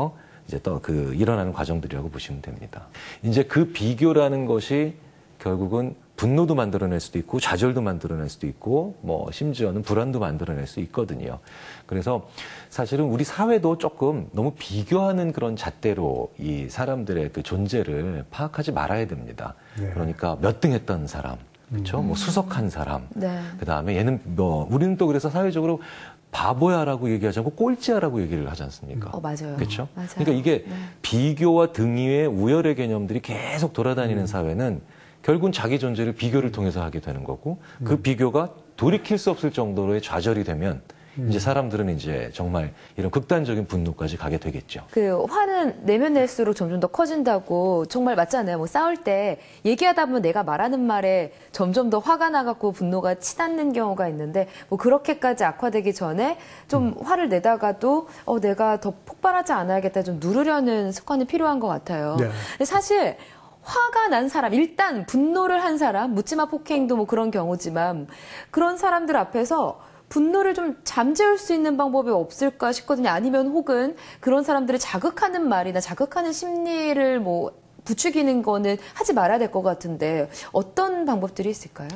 이제 또 일어나는 과정들이라고 보시면 됩니다. 이제 그 비교라는 것이 결국은 분노도 만들어낼 수도 있고 좌절도 만들어낼 수도 있고 뭐 심지어는 불안도 만들어낼 수 있거든요. 그래서 사실은 우리 사회도 조금 너무 비교하는 그런 잣대로 이 사람들의 그 존재를 파악하지 말아야 됩니다. 네. 그러니까 몇 등 했던 사람, 그렇죠? 뭐 수석한 사람, 네. 그다음에 얘는 뭐 우리는 또 그래서 사회적으로 바보야라고 얘기하지 않고 꼴찌야라고 얘기를 하지 않습니까? 맞아요. 그렇죠? 맞아요. 그러니까 이게 비교와 등위의 우열의 개념들이 계속 돌아다니는 사회는 결국은 자기 존재를 비교를 통해서 하게 되는 거고 그 비교가 돌이킬 수 없을 정도로의 좌절이 되면 이제 사람들은 이제 정말 이런 극단적인 분노까지 가게 되겠죠. 그 화는 내면 낼수록 점점 더 커진다고 정말 맞잖아요. 뭐 싸울 때 얘기하다 보면 내가 말하는 말에 점점 더 화가 나갖고 분노가 치닫는 경우가 있는데 뭐 그렇게까지 악화되기 전에 좀 화를 내다가도 내가 더 폭발하지 않아야겠다 좀 누르려는 습관이 필요한 것 같아요. 네. 근데 사실 화가 난 사람, 일단 분노를 한 사람, 묻지마 폭행도 뭐 그런 경우지만 그런 사람들 앞에서 분노를 좀 잠재울 수 있는 방법이 없을까 싶거든요. 아니면 혹은 그런 사람들을 자극하는 말이나 자극하는 심리를 뭐 부추기는 거는 하지 말아야 될 것 같은데 어떤 방법들이 있을까요?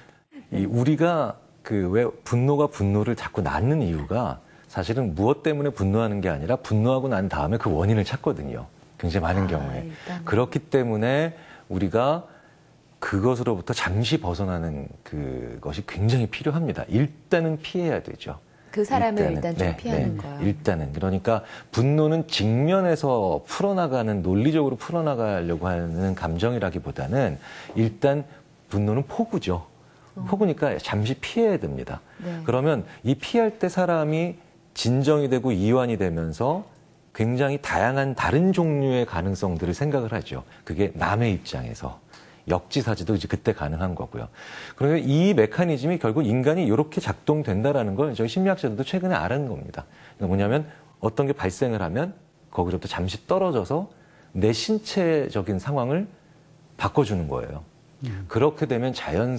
우리가 왜 분노가 분노를 자꾸 낳는 이유가 사실은 무엇 때문에 분노하는 게 아니라 분노하고 난 다음에 그 원인을 찾거든요. 굉장히 많은 경우에. 일단은. 그렇기 때문에 우리가 그것으로부터 잠시 벗어나는 그것이 굉장히 필요합니다. 일단은 피해야 되죠. 그 사람을 일단 좀 피하는 거요. 일단은. 그러니까 분노는 직면에서 풀어나가는, 논리적으로 풀어나가려고 하는 감정이라기보다는 일단 분노는 폭우죠. 폭우니까 잠시 피해야 됩니다. 네. 그러면 이 피할 때 사람이 진정이 되고 이완이 되면서 굉장히 다양한 다른 종류의 가능성들을 생각을 하죠. 그게 남의 입장에서. 역지사지도 이제 그때 가능한 거고요. 그러면 이 메커니즘이 결국 인간이 이렇게 작동된다라는 걸 저희 심리학자들도 최근에 알은 겁니다. 그러니까 뭐냐면 어떤 게 발생을 하면 거기서부터 잠시 떨어져서 내 신체적인 상황을 바꿔주는 거예요. 그렇게 되면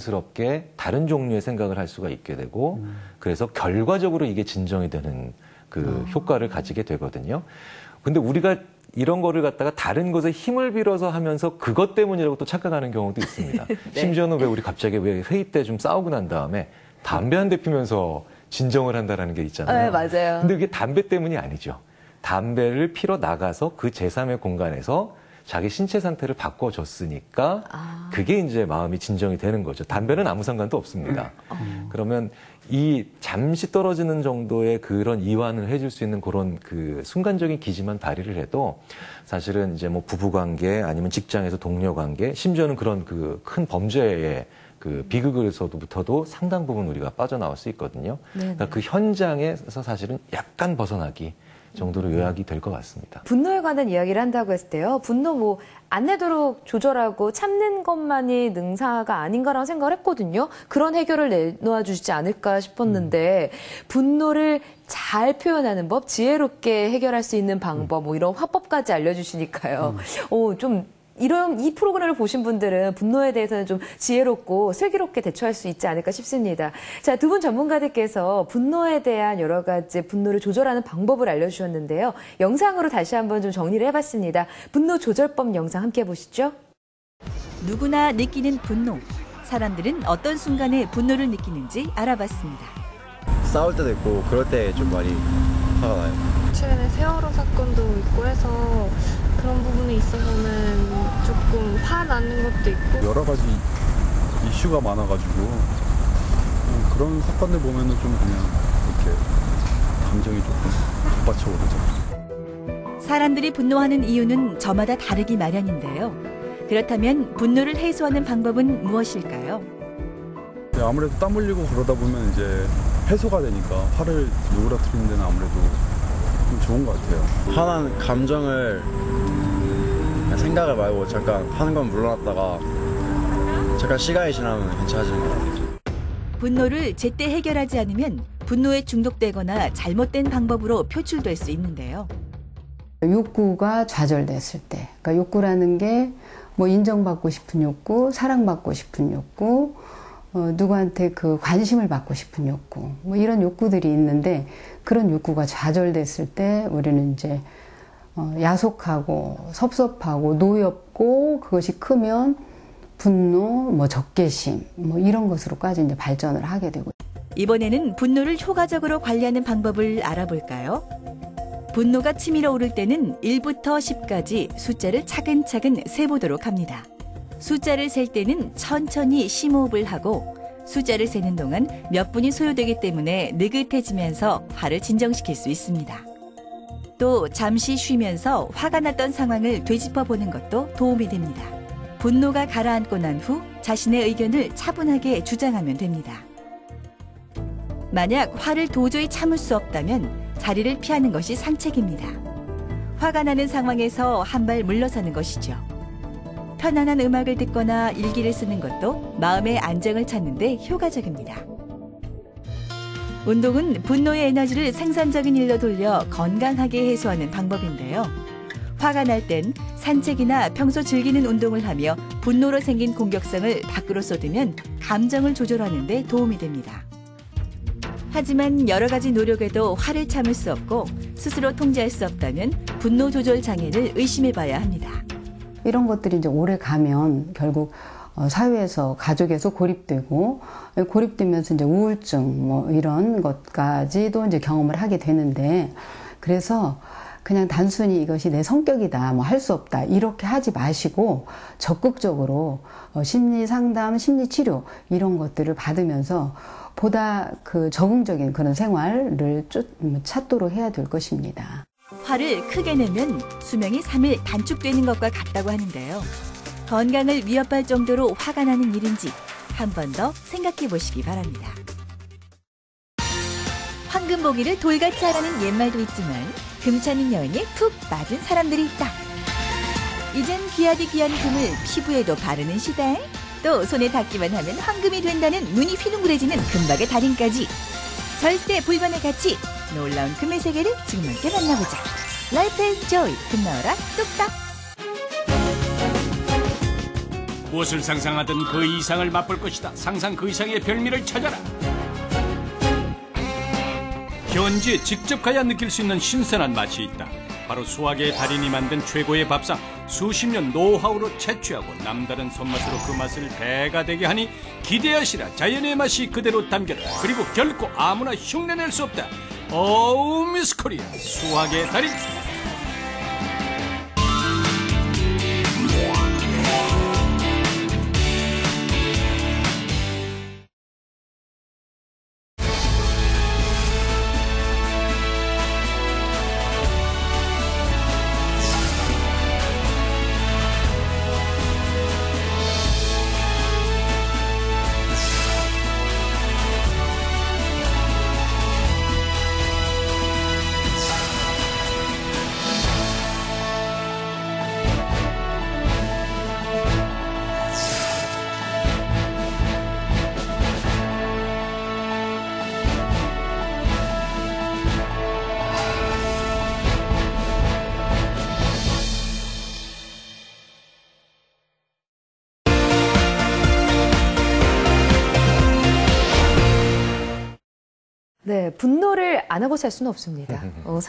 자연스럽게 다른 종류의 생각을 할 수가 있게 되고 그래서 결과적으로 이게 진정이 되는 그 효과를 가지게 되거든요. 근데 우리가 이런 거를 갖다가 다른 것에 힘을 빌어서 하면서 그것 때문이라고 또 착각하는 경우도 있습니다. 네. 심지어는 왜 우리 갑자기 왜 회의 때 좀 싸우고 난 다음에 담배 한 대 피면서 진정을 한다라는 게 있잖아요. 네, 맞아요. 근데 이게 담배 때문이 아니죠. 담배를 피러 나가서 그 제3의 공간에서 자기 신체 상태를 바꿔줬으니까 그게 이제 마음이 진정이 되는 거죠. 담배는 아무 상관도 없습니다. 그러면 이 잠시 떨어지는 정도의 그런 이완을 해줄 수 있는 그런 그 순간적인 기지만 발휘를 해도 사실은 이제 뭐 부부관계 아니면 직장에서 동료관계 심지어는 그런 그 큰 범죄의 그 비극에서부터도 상당 부분 우리가 빠져나올 수 있거든요. 그러니까 그 현장에서 사실은 약간 벗어나기 정도로 요약이 될 것 같습니다. 분노에 관한 이야기를 한다고 했을 때요. 분노 뭐 안 내도록 조절하고 참는 것만이 능사가 아닌가라고 생각을 했거든요. 그런 해결을 내놓아 주시지 않을까 싶었는데 분노를 잘 표현하는 법, 지혜롭게 해결할 수 있는 방법, 뭐 이런 화법까지 알려주시니까요. 좀 이 프로그램을 보신 분들은 분노에 대해서는 좀 지혜롭고 슬기롭게 대처할 수 있지 않을까 싶습니다. 자, 두 분 전문가들께서 분노에 대한 여러 가지 분노를 조절하는 방법을 알려주셨는데요. 영상으로 다시 한번 좀 정리를 해봤습니다. 분노 조절법 영상 함께 보시죠. 누구나 느끼는 분노. 사람들은 어떤 순간에 분노를 느끼는지 알아봤습니다. 싸울 때도 있고 그럴 때 좀 많이 화가 나요. 최근에 세월호 사건도 있고 해서 그런 부분에 있어서는 조금 화나는 것도 있고 여러 가지 이슈가 많아가지고 그런 사건들 보면은 좀 그냥 이렇게 감정이 조금 북받쳐 오르죠. 사람들이 분노하는 이유는 저마다 다르기 마련인데요. 그렇다면 분노를 해소하는 방법은 무엇일까요? 아무래도 땀 흘리고 그러다 보면 이제 해소가 되니까 화를 누그러뜨리는 데는 아무래도 좀 좋은 것 같아요. 화난 감정을 그냥 생각을 말고 잠깐 하는 건 물러났다가 잠깐 시간이 지나면 괜찮아지는 것 같아요. 분노를 제때 해결하지 않으면 분노에 중독되거나 잘못된 방법으로 표출될 수 있는데요. 욕구가 좌절됐을 때, 그러니까 욕구라는 게 뭐 인정받고 싶은 욕구, 사랑받고 싶은 욕구, 누구한테 그 관심을 받고 싶은 욕구, 뭐 이런 욕구들이 있는데 그런 욕구가 좌절됐을 때 우리는 이제 야속하고 섭섭하고 노엽고 그것이 크면 분노, 뭐 적개심 뭐 이런 것으로까지 이제 발전을 하게 되고. 이번에는 분노를 효과적으로 관리하는 방법을 알아볼까요? 분노가 치밀어 오를 때는 1부터 10까지 숫자를 차근차근 세보도록 합니다. 숫자를 셀 때는 천천히 심호흡을 하고 숫자를 세는 동안 몇 분이 소요되기 때문에 느긋해지면서 화를 진정시킬 수 있습니다. 또 잠시 쉬면서 화가 났던 상황을 되짚어 보는 것도 도움이 됩니다. 분노가 가라앉고 난 후 자신의 의견을 차분하게 주장하면 됩니다. 만약 화를 도저히 참을 수 없다면 자리를 피하는 것이 상책입니다. 화가 나는 상황에서 한 발 물러서는 것이죠. 편안한 음악을 듣거나 일기를 쓰는 것도 마음의 안정을 찾는 데 효과적입니다. 운동은 분노의 에너지를 생산적인 일로 돌려 건강하게 해소하는 방법인데요. 화가 날 땐 산책이나 평소 즐기는 운동을 하며 분노로 생긴 공격성을 밖으로 쏟으면 감정을 조절하는 데 도움이 됩니다. 하지만 여러 가지 노력에도 화를 참을 수 없고 스스로 통제할 수 없다면 분노 조절 장애를 의심해 봐야 합니다. 이런 것들이 이제 오래 가면 결국 사회에서 가족에서 고립되고 고립되면서 이제 우울증 뭐 이런 것까지도 이제 경험을 하게 되는데, 그래서 그냥 단순히 이것이 내 성격이다, 뭐 할 수 없다 이렇게 하지 마시고 적극적으로 심리 상담, 심리 치료 이런 것들을 받으면서 보다 그 적응적인 그런 생활을 찾도록 해야 될 것입니다. 화를 크게 내면 수명이 3일 단축되는 것과 같다고 하는데요. 건강을 위협할 정도로 화가 나는 일인지 한 번 더 생각해 보시기 바랍니다. 황금보기를 돌같이 하라는 옛말도 있지만 금차는 여인에 푹 빠진 사람들이 있다. 이젠 귀하디 귀한 금을 피부에도 바르는 시대. 또 손에 닿기만 하면 황금이 된다는 눈이 휘둥그레지는 금박의 달인까지. 절대 불변의 가치, 놀라운 금의 세계를 지금 함께 만나보자. 라이프 앤 조이, 금 나와라 뚝딱. 무엇을 상상하든 그 이상을 맛볼 것이다. 상상 그 이상의 별미를 찾아라. 현지에 직접 가야 느낄 수 있는 신선한 맛이 있다. 바로 수학의 달인이 만든 최고의 밥상. 수십 년 노하우로 채취하고 남다른 손맛으로 그 맛을 배가 되게 하니 기대하시라. 자연의 맛이 그대로 담겨라. 그리고 결코 아무나 흉내낼 수 없다. 어우 미스 코리아 수학의 달인. 네, 분노를 안 하고 살 수는 없습니다.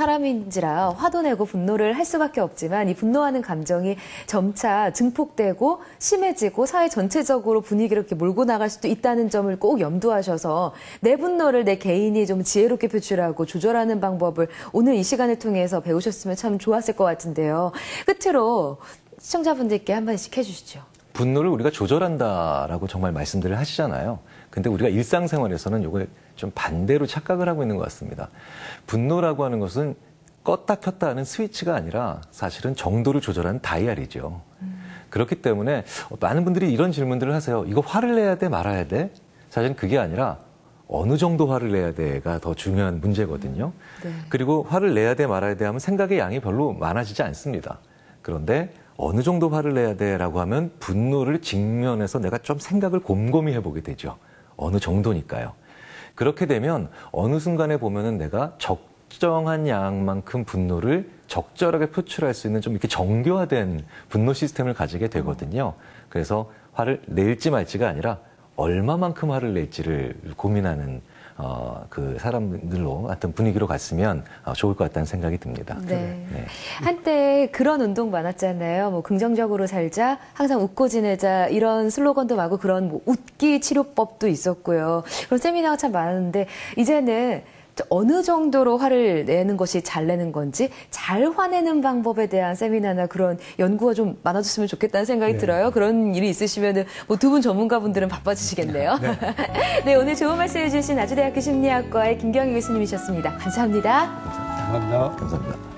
사람인지라 화도 내고 분노를 할 수밖에 없지만 이 분노하는 감정이 점차 증폭되고 심해지고 사회 전체적으로 분위기를 이렇게 몰고 나갈 수도 있다는 점을 꼭 염두하셔서 내 분노를 내 개인이 좀 지혜롭게 표출하고 조절하는 방법을 오늘 이 시간을 통해서 배우셨으면 참 좋았을 것 같은데요. 끝으로 시청자분들께 한마디씩 해주시죠. 분노를 우리가 조절한다라고 정말 말씀들을 하시잖아요. 근데 우리가 일상생활에서는 이걸 좀 반대로 착각을 하고 있는 것 같습니다. 분노라고 하는 것은 껐다 켰다 하는 스위치가 아니라 사실은 정도를 조절하는 다이얼이죠. 그렇기 때문에 많은 분들이 이런 질문들을 하세요. 이거 화를 내야 돼 말아야 돼? 사실은 그게 아니라 어느 정도 화를 내야 돼가 더 중요한 문제거든요. 네. 그리고 화를 내야 돼 말아야 돼 하면 생각의 양이 별로 많아지지 않습니다. 그런데 어느 정도 화를 내야 돼라고 하면 분노를 직면해서 내가 좀 생각을 곰곰이 해보게 되죠. 어느 정도니까요. 그렇게 되면 어느 순간에 보면은 내가 적정한 양만큼 분노를 적절하게 표출할 수 있는 좀 이렇게 정교화된 분노 시스템을 가지게 되거든요. 그래서 화를 낼지 말지가 아니라 얼마만큼 화를 낼지를 고민하는 그 사람들로 어떤 분위기로 갔으면 좋을 것 같다는 생각이 듭니다. 네. 네. 한때 그런 운동 많았잖아요. 뭐 긍정적으로 살자, 항상 웃고 지내자 이런 슬로건도 많고 그런 뭐 웃기 치료법도 있었고요. 그런 세미나가 참 많은데 이제는 어느 정도로 화를 내는 것이 잘 내는 건지 잘 화내는 방법에 대한 세미나나 그런 연구가 좀 많아졌으면 좋겠다는 생각이 들어요. 그런 일이 있으시면 뭐 두 분 전문가분들은 바빠지시겠네요. 네, 오늘 좋은 말씀 해주신 아주대학교 심리학과의 김경희 교수님이셨습니다. 감사합니다. 감사합니다. 감사합니다.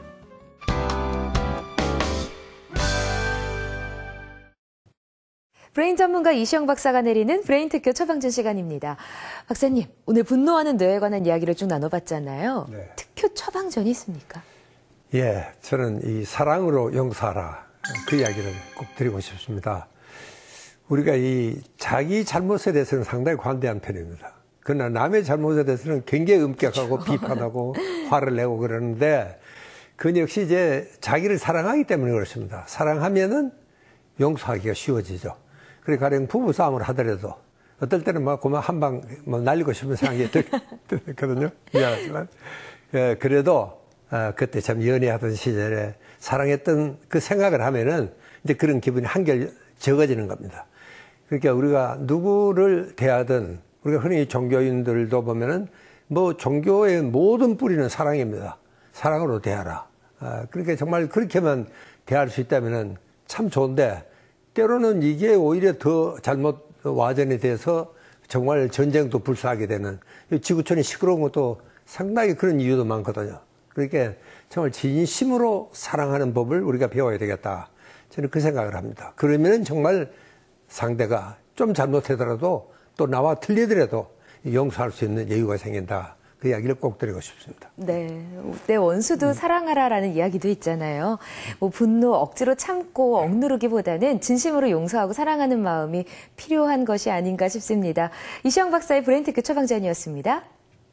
브레인 전문가 이시영 박사가 내리는 브레인 특교 처방전 시간입니다. 박사님, 오늘 분노하는 뇌에 관한 이야기를 쭉 나눠봤잖아요. 네. 특효 처방전이 있습니까? 예, 저는 이 사랑으로 용서하라 그 이야기를 꼭 드리고 싶습니다. 우리가 이 자기 잘못에 대해서는 상당히 관대한 편입니다. 그러나 남의 잘못에 대해서는 굉장히 엄격하고 비판하고 화를 내고 그러는데 그건 역시 이제 자기를 사랑하기 때문에 그렇습니다. 사랑하면은 용서하기가 쉬워지죠. 그래 가령 부부 싸움을 하더라도 어떨 때는 막 그만 한 방 날리고 싶은 생각이 들거든요. 미안하지만 예, 그래도 그때 참 연애하던 시절에 사랑했던 그 생각을 하면은 이제 그런 기분이 한결 적어지는 겁니다. 그러니까 우리가 누구를 대하든 우리가 흔히 종교인들도 보면은 뭐 종교의 모든 뿌리는 사랑입니다. 사랑으로 대하라. 그러니까 정말 그렇게만 대할 수 있다면은 참 좋은데 때로는 이게 오히려 더 잘못 와전이 돼서 정말 전쟁도 불사하게 되는 지구촌이 시끄러운 것도 상당히 그런 이유도 많거든요. 그러니까 정말 진심으로 사랑하는 법을 우리가 배워야 되겠다. 저는 그 생각을 합니다. 그러면 정말 상대가 좀 잘못하더라도 또 나와 틀리더라도 용서할 수 있는 여유가 생긴다. 그 이야기를 꼭 드리고 싶습니다. 네, 내 원수도 사랑하라라는 이야기도 있잖아요. 뭐 분노 억지로 참고 억누르기보다는 진심으로 용서하고 사랑하는 마음이 필요한 것이 아닌가 싶습니다. 이시영 박사의 브레인 특교 처방전이었습니다.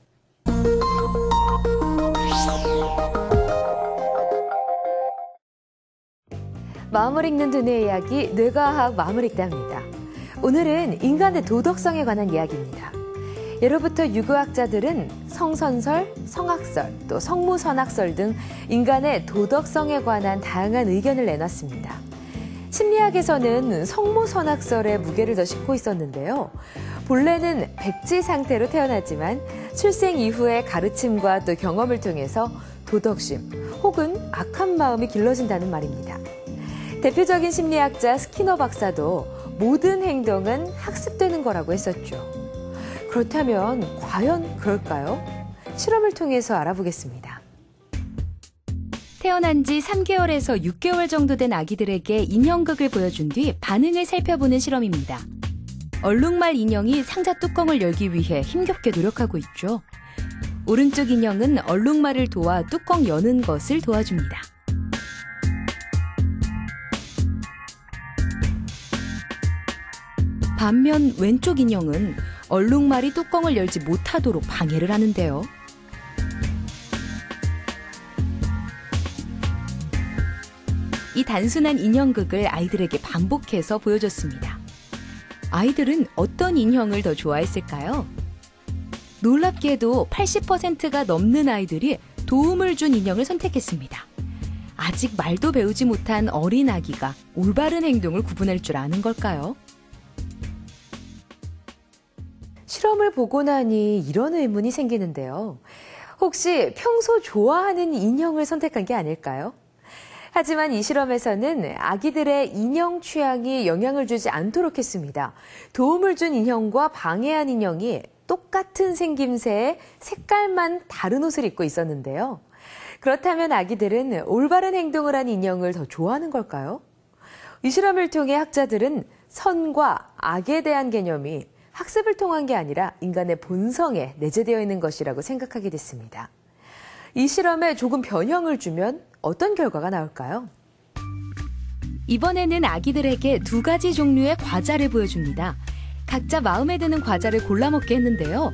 마음을 읽는 두뇌 이야기, 뇌과학 마음을 읽답니다. 오늘은 인간의 도덕성에 관한 이야기입니다. 예로부터 유교학자들은 성선설, 성악설, 또 성무선악설 등 인간의 도덕성에 관한 다양한 의견을 내놨습니다. 심리학에서는 성무선악설에 무게를 더 싣고 있었는데요. 본래는 백지 상태로 태어나지만 출생 이후의 가르침과 또 경험을 통해서 도덕심 혹은 악한 마음이 길러진다는 말입니다. 대표적인 심리학자 스키너 박사도 모든 행동은 학습되는 거라고 했었죠. 그렇다면 과연 그럴까요? 실험을 통해서 알아보겠습니다. 태어난 지 3개월에서 6개월 정도 된 아기들에게 인형극을 보여준 뒤 반응을 살펴보는 실험입니다. 얼룩말 인형이 상자 뚜껑을 열기 위해 힘겹게 노력하고 있죠. 오른쪽 인형은 얼룩말을 도와 뚜껑 여는 것을 도와줍니다. 반면 왼쪽 인형은 얼룩말이 뚜껑을 열지 못하도록 방해를 하는데요. 이 단순한 인형극을 아이들에게 반복해서 보여줬습니다. 아이들은 어떤 인형을 더 좋아했을까요? 놀랍게도 80%가 넘는 아이들이 도움을 준 인형을 선택했습니다. 아직 말도 배우지 못한 어린 아기가 올바른 행동을 구분할 줄 아는 걸까요? 실험을 보고 나니 이런 의문이 생기는데요. 혹시 평소 좋아하는 인형을 선택한 게 아닐까요? 하지만 이 실험에서는 아기들의 인형 취향이 영향을 주지 않도록 했습니다. 도움을 준 인형과 방해한 인형이 똑같은 생김새에 색깔만 다른 옷을 입고 있었는데요. 그렇다면 아기들은 올바른 행동을 한 인형을 더 좋아하는 걸까요? 이 실험을 통해 학자들은 선과 악에 대한 개념이 학습을 통한 게 아니라 인간의 본성에 내재되어 있는 것이라고 생각하게 됐습니다. 이 실험에 조금 변형을 주면 어떤 결과가 나올까요? 이번에는 아기들에게 2가지 종류의 과자를 보여줍니다. 각자 마음에 드는 과자를 골라 먹게 했는데요.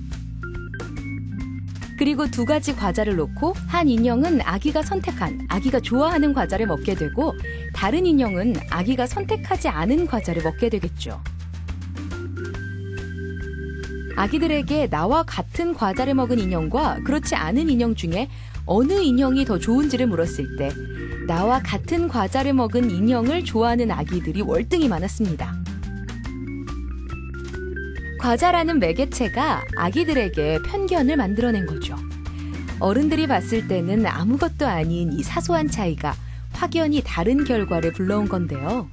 그리고 2가지 과자를 놓고 한 인형은 아기가 선택한, 아기가 좋아하는 과자를 먹게 되고 다른 인형은 아기가 선택하지 않은 과자를 먹게 되겠죠. 아기들에게 나와 같은 과자를 먹은 인형과 그렇지 않은 인형 중에 어느 인형이 더 좋은지를 물었을 때 나와 같은 과자를 먹은 인형을 좋아하는 아기들이 월등히 많았습니다. 과자라는 매개체가 아기들에게 편견을 만들어낸 거죠. 어른들이 봤을 때는 아무것도 아닌 이 사소한 차이가 확연히 다른 결과를 불러온 건데요.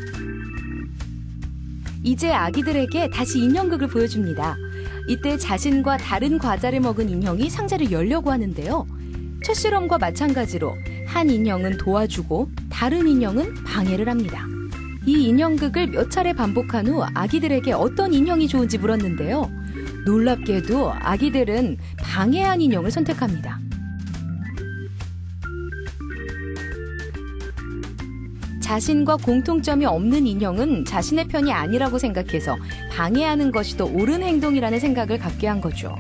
이제 아기들에게 다시 인형극을 보여줍니다. 이때 자신과 다른 과자를 먹은 인형이 상자를 열려고 하는데요. 첫 실험과 마찬가지로 한 인형은 도와주고 다른 인형은 방해를 합니다. 이 인형극을 몇 차례 반복한 후 아기들에게 어떤 인형이 좋은지 물었는데요. 놀랍게도 아기들은 방해한 인형을 선택합니다. 자신과 공통점이 없는 인형은 자신의 편이 아니라고 생각해서 방해하는 것이 더 옳은 행동이라는 생각을 갖게 한 거죠.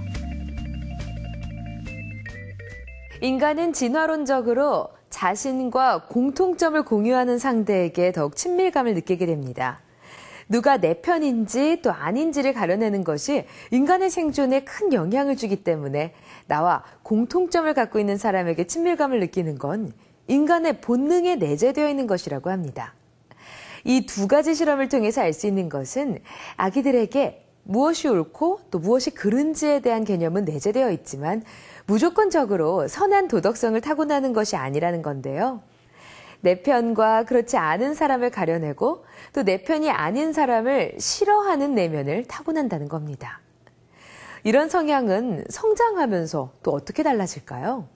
인간은 진화론적으로 자신과 공통점을 공유하는 상대에게 더욱 친밀감을 느끼게 됩니다. 누가 내 편인지 또 아닌지를 가려내는 것이 인간의 생존에 큰 영향을 주기 때문에 나와 공통점을 갖고 있는 사람에게 친밀감을 느끼는 건 인간의 본능에 내재되어 있는 것이라고 합니다. 이 두 가지 실험을 통해서 알 수 있는 것은 아기들에게 무엇이 옳고 또 무엇이 그른지에 대한 개념은 내재되어 있지만 무조건적으로 선한 도덕성을 타고나는 것이 아니라는 건데요. 내 편과 그렇지 않은 사람을 가려내고 또 내 편이 아닌 사람을 싫어하는 내면을 타고난다는 겁니다. 이런 성향은 성장하면서 또 어떻게 달라질까요?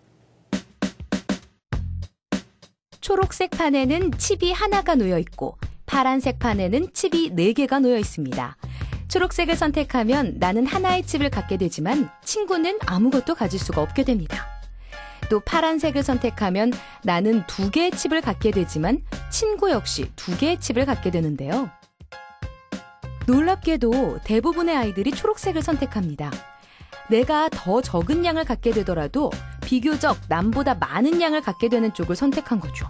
초록색 판에는 칩이 하나가 놓여 있고 파란색 판에는 칩이 4개가 놓여 있습니다. 초록색을 선택하면 나는 하나의 칩을 갖게 되지만 친구는 아무것도 가질 수가 없게 됩니다. 또 파란색을 선택하면 나는 2개의 칩을 갖게 되지만 친구 역시 2개의 칩을 갖게 되는데요. 놀랍게도 대부분의 아이들이 초록색을 선택합니다. 내가 더 적은 양을 갖게 되더라도 비교적 남보다 많은 양을 갖게 되는 쪽을 선택한 거죠.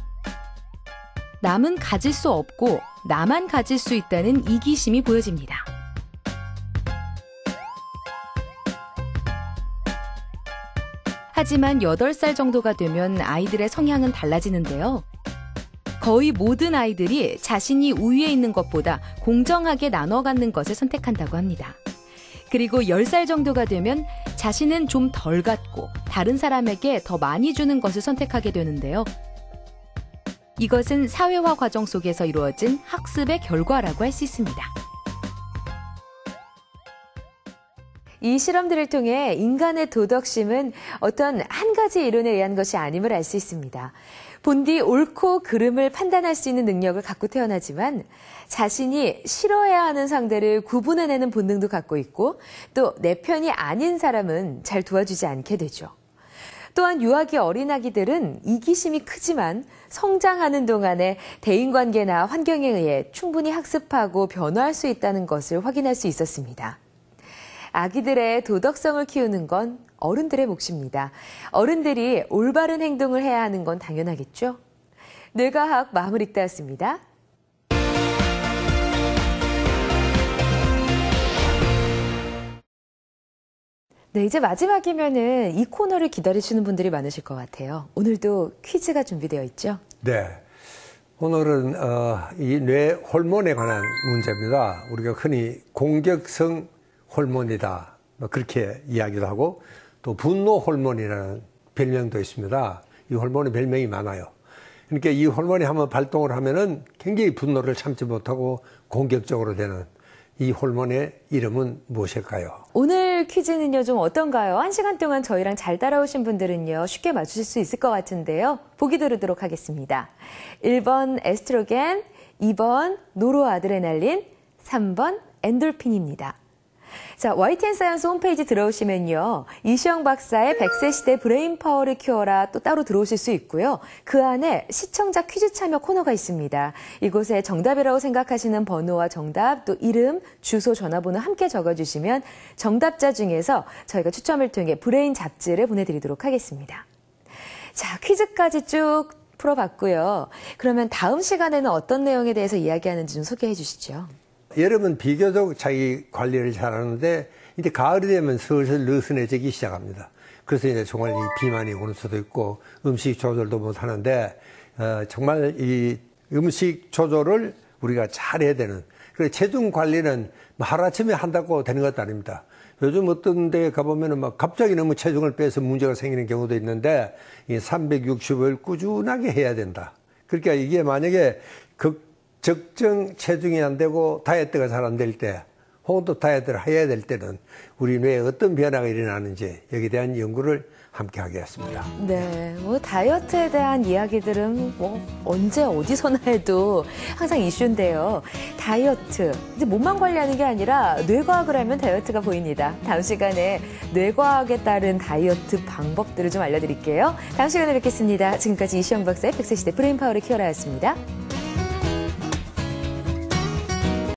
남은 가질 수 없고 나만 가질 수 있다는 이기심이 보여집니다. 하지만 8살 정도가 되면 아이들의 성향은 달라지는데요. 거의 모든 아이들이 자신이 우위에 있는 것보다 공정하게 나눠 갖는 것을 선택한다고 합니다. 그리고 10살 정도가 되면 자신은 좀 덜 갖고 다른 사람에게 더 많이 주는 것을 선택하게 되는데요. 이것은 사회화 과정 속에서 이루어진 학습의 결과라고 할 수 있습니다. 이 실험들을 통해 인간의 도덕심은 어떤 한 가지 이론에 의한 것이 아님을 알 수 있습니다. 본디 옳고 그름을 판단할 수 있는 능력을 갖고 태어나지만 자신이 싫어해야 하는 상대를 구분해내는 본능도 갖고 있고 또 내 편이 아닌 사람은 잘 도와주지 않게 되죠. 또한 유아기 어린 아기들은 이기심이 크지만 성장하는 동안에 대인관계나 환경에 의해 충분히 학습하고 변화할 수 있다는 것을 확인할 수 있었습니다. 아기들의 도덕성을 키우는 건 어른들의 몫입니다. 어른들이 올바른 행동을 해야 하는 건 당연하겠죠? 뇌과학 마무리따였습니다. 네, 이제 마지막이면은 이 코너를 기다리시는 분들이 많으실 것 같아요. 오늘도 퀴즈가 준비되어 있죠? 네. 오늘은 이 뇌 호르몬에 관한 문제입니다. 우리가 흔히 공격성 호르몬이다, 그렇게 이야기도 하고 또 분노 호르몬이라는 별명도 있습니다. 이 호르몬의 별명이 많아요. 그러니까 이 호르몬이 한번 발동을 하면은 굉장히 분노를 참지 못하고 공격적으로 되는 이 호르몬의 이름은 무엇일까요? 오늘 퀴즈는요, 좀 어떤가요? 1시간 동안 저희랑 잘 따라오신 분들은요, 쉽게 맞추실 수 있을 것 같은데요. 보기 드리도록 하겠습니다. 1번 에스트로겐, 2번 노르아드레날린, 3번 엔돌핀입니다. 자, YTN 사이언스 홈페이지 들어오시면요. 이시영 박사의 100세 시대 브레인 파워를 키워라 또 따로 들어오실 수 있고요. 그 안에 시청자 퀴즈 참여 코너가 있습니다. 이곳에 정답이라고 생각하시는 번호와 정답, 또 이름, 주소, 전화번호 함께 적어주시면 정답자 중에서 저희가 추첨을 통해 브레인 잡지를 보내드리도록 하겠습니다. 자, 퀴즈까지 쭉 풀어봤고요. 그러면 다음 시간에는 어떤 내용에 대해서 이야기하는지 좀 소개해 주시죠. 여름은 비교적 자기 관리를 잘하는데 이제 가을이 되면 슬슬 느슨해지기 시작합니다. 그래서 이제 정말 이 비만이 오는 수도 있고 음식 조절도 못 하는데 정말 이 음식 조절을 우리가 잘 해야 되는. 그래서 체중 관리는 하루아침에 한다고 되는 것도 아닙니다. 요즘 어떤 데 가보면은 막 갑자기 너무 체중을 빼서 문제가 생기는 경우도 있는데 이 365일 꾸준하게 해야 된다. 그러니까 이게 만약에 적정 체중이 안 되고 다이어트가 잘 안 될 때, 혹은 또 다이어트를 해야 될 때는 우리 뇌에 어떤 변화가 일어나는지 여기에 대한 연구를 함께 하겠습니다. 네, 뭐 다이어트에 대한 이야기들은 뭐 언제 어디서나 해도 항상 이슈인데요. 다이어트, 이제 몸만 관리하는 게 아니라 뇌과학을 하면 다이어트가 보입니다. 다음 시간에 뇌과학에 따른 다이어트 방법들을 좀 알려드릴게요. 다음 시간에 뵙겠습니다. 지금까지 이시영 박사의 100세 시대 브레인파워를 키워라였습니다.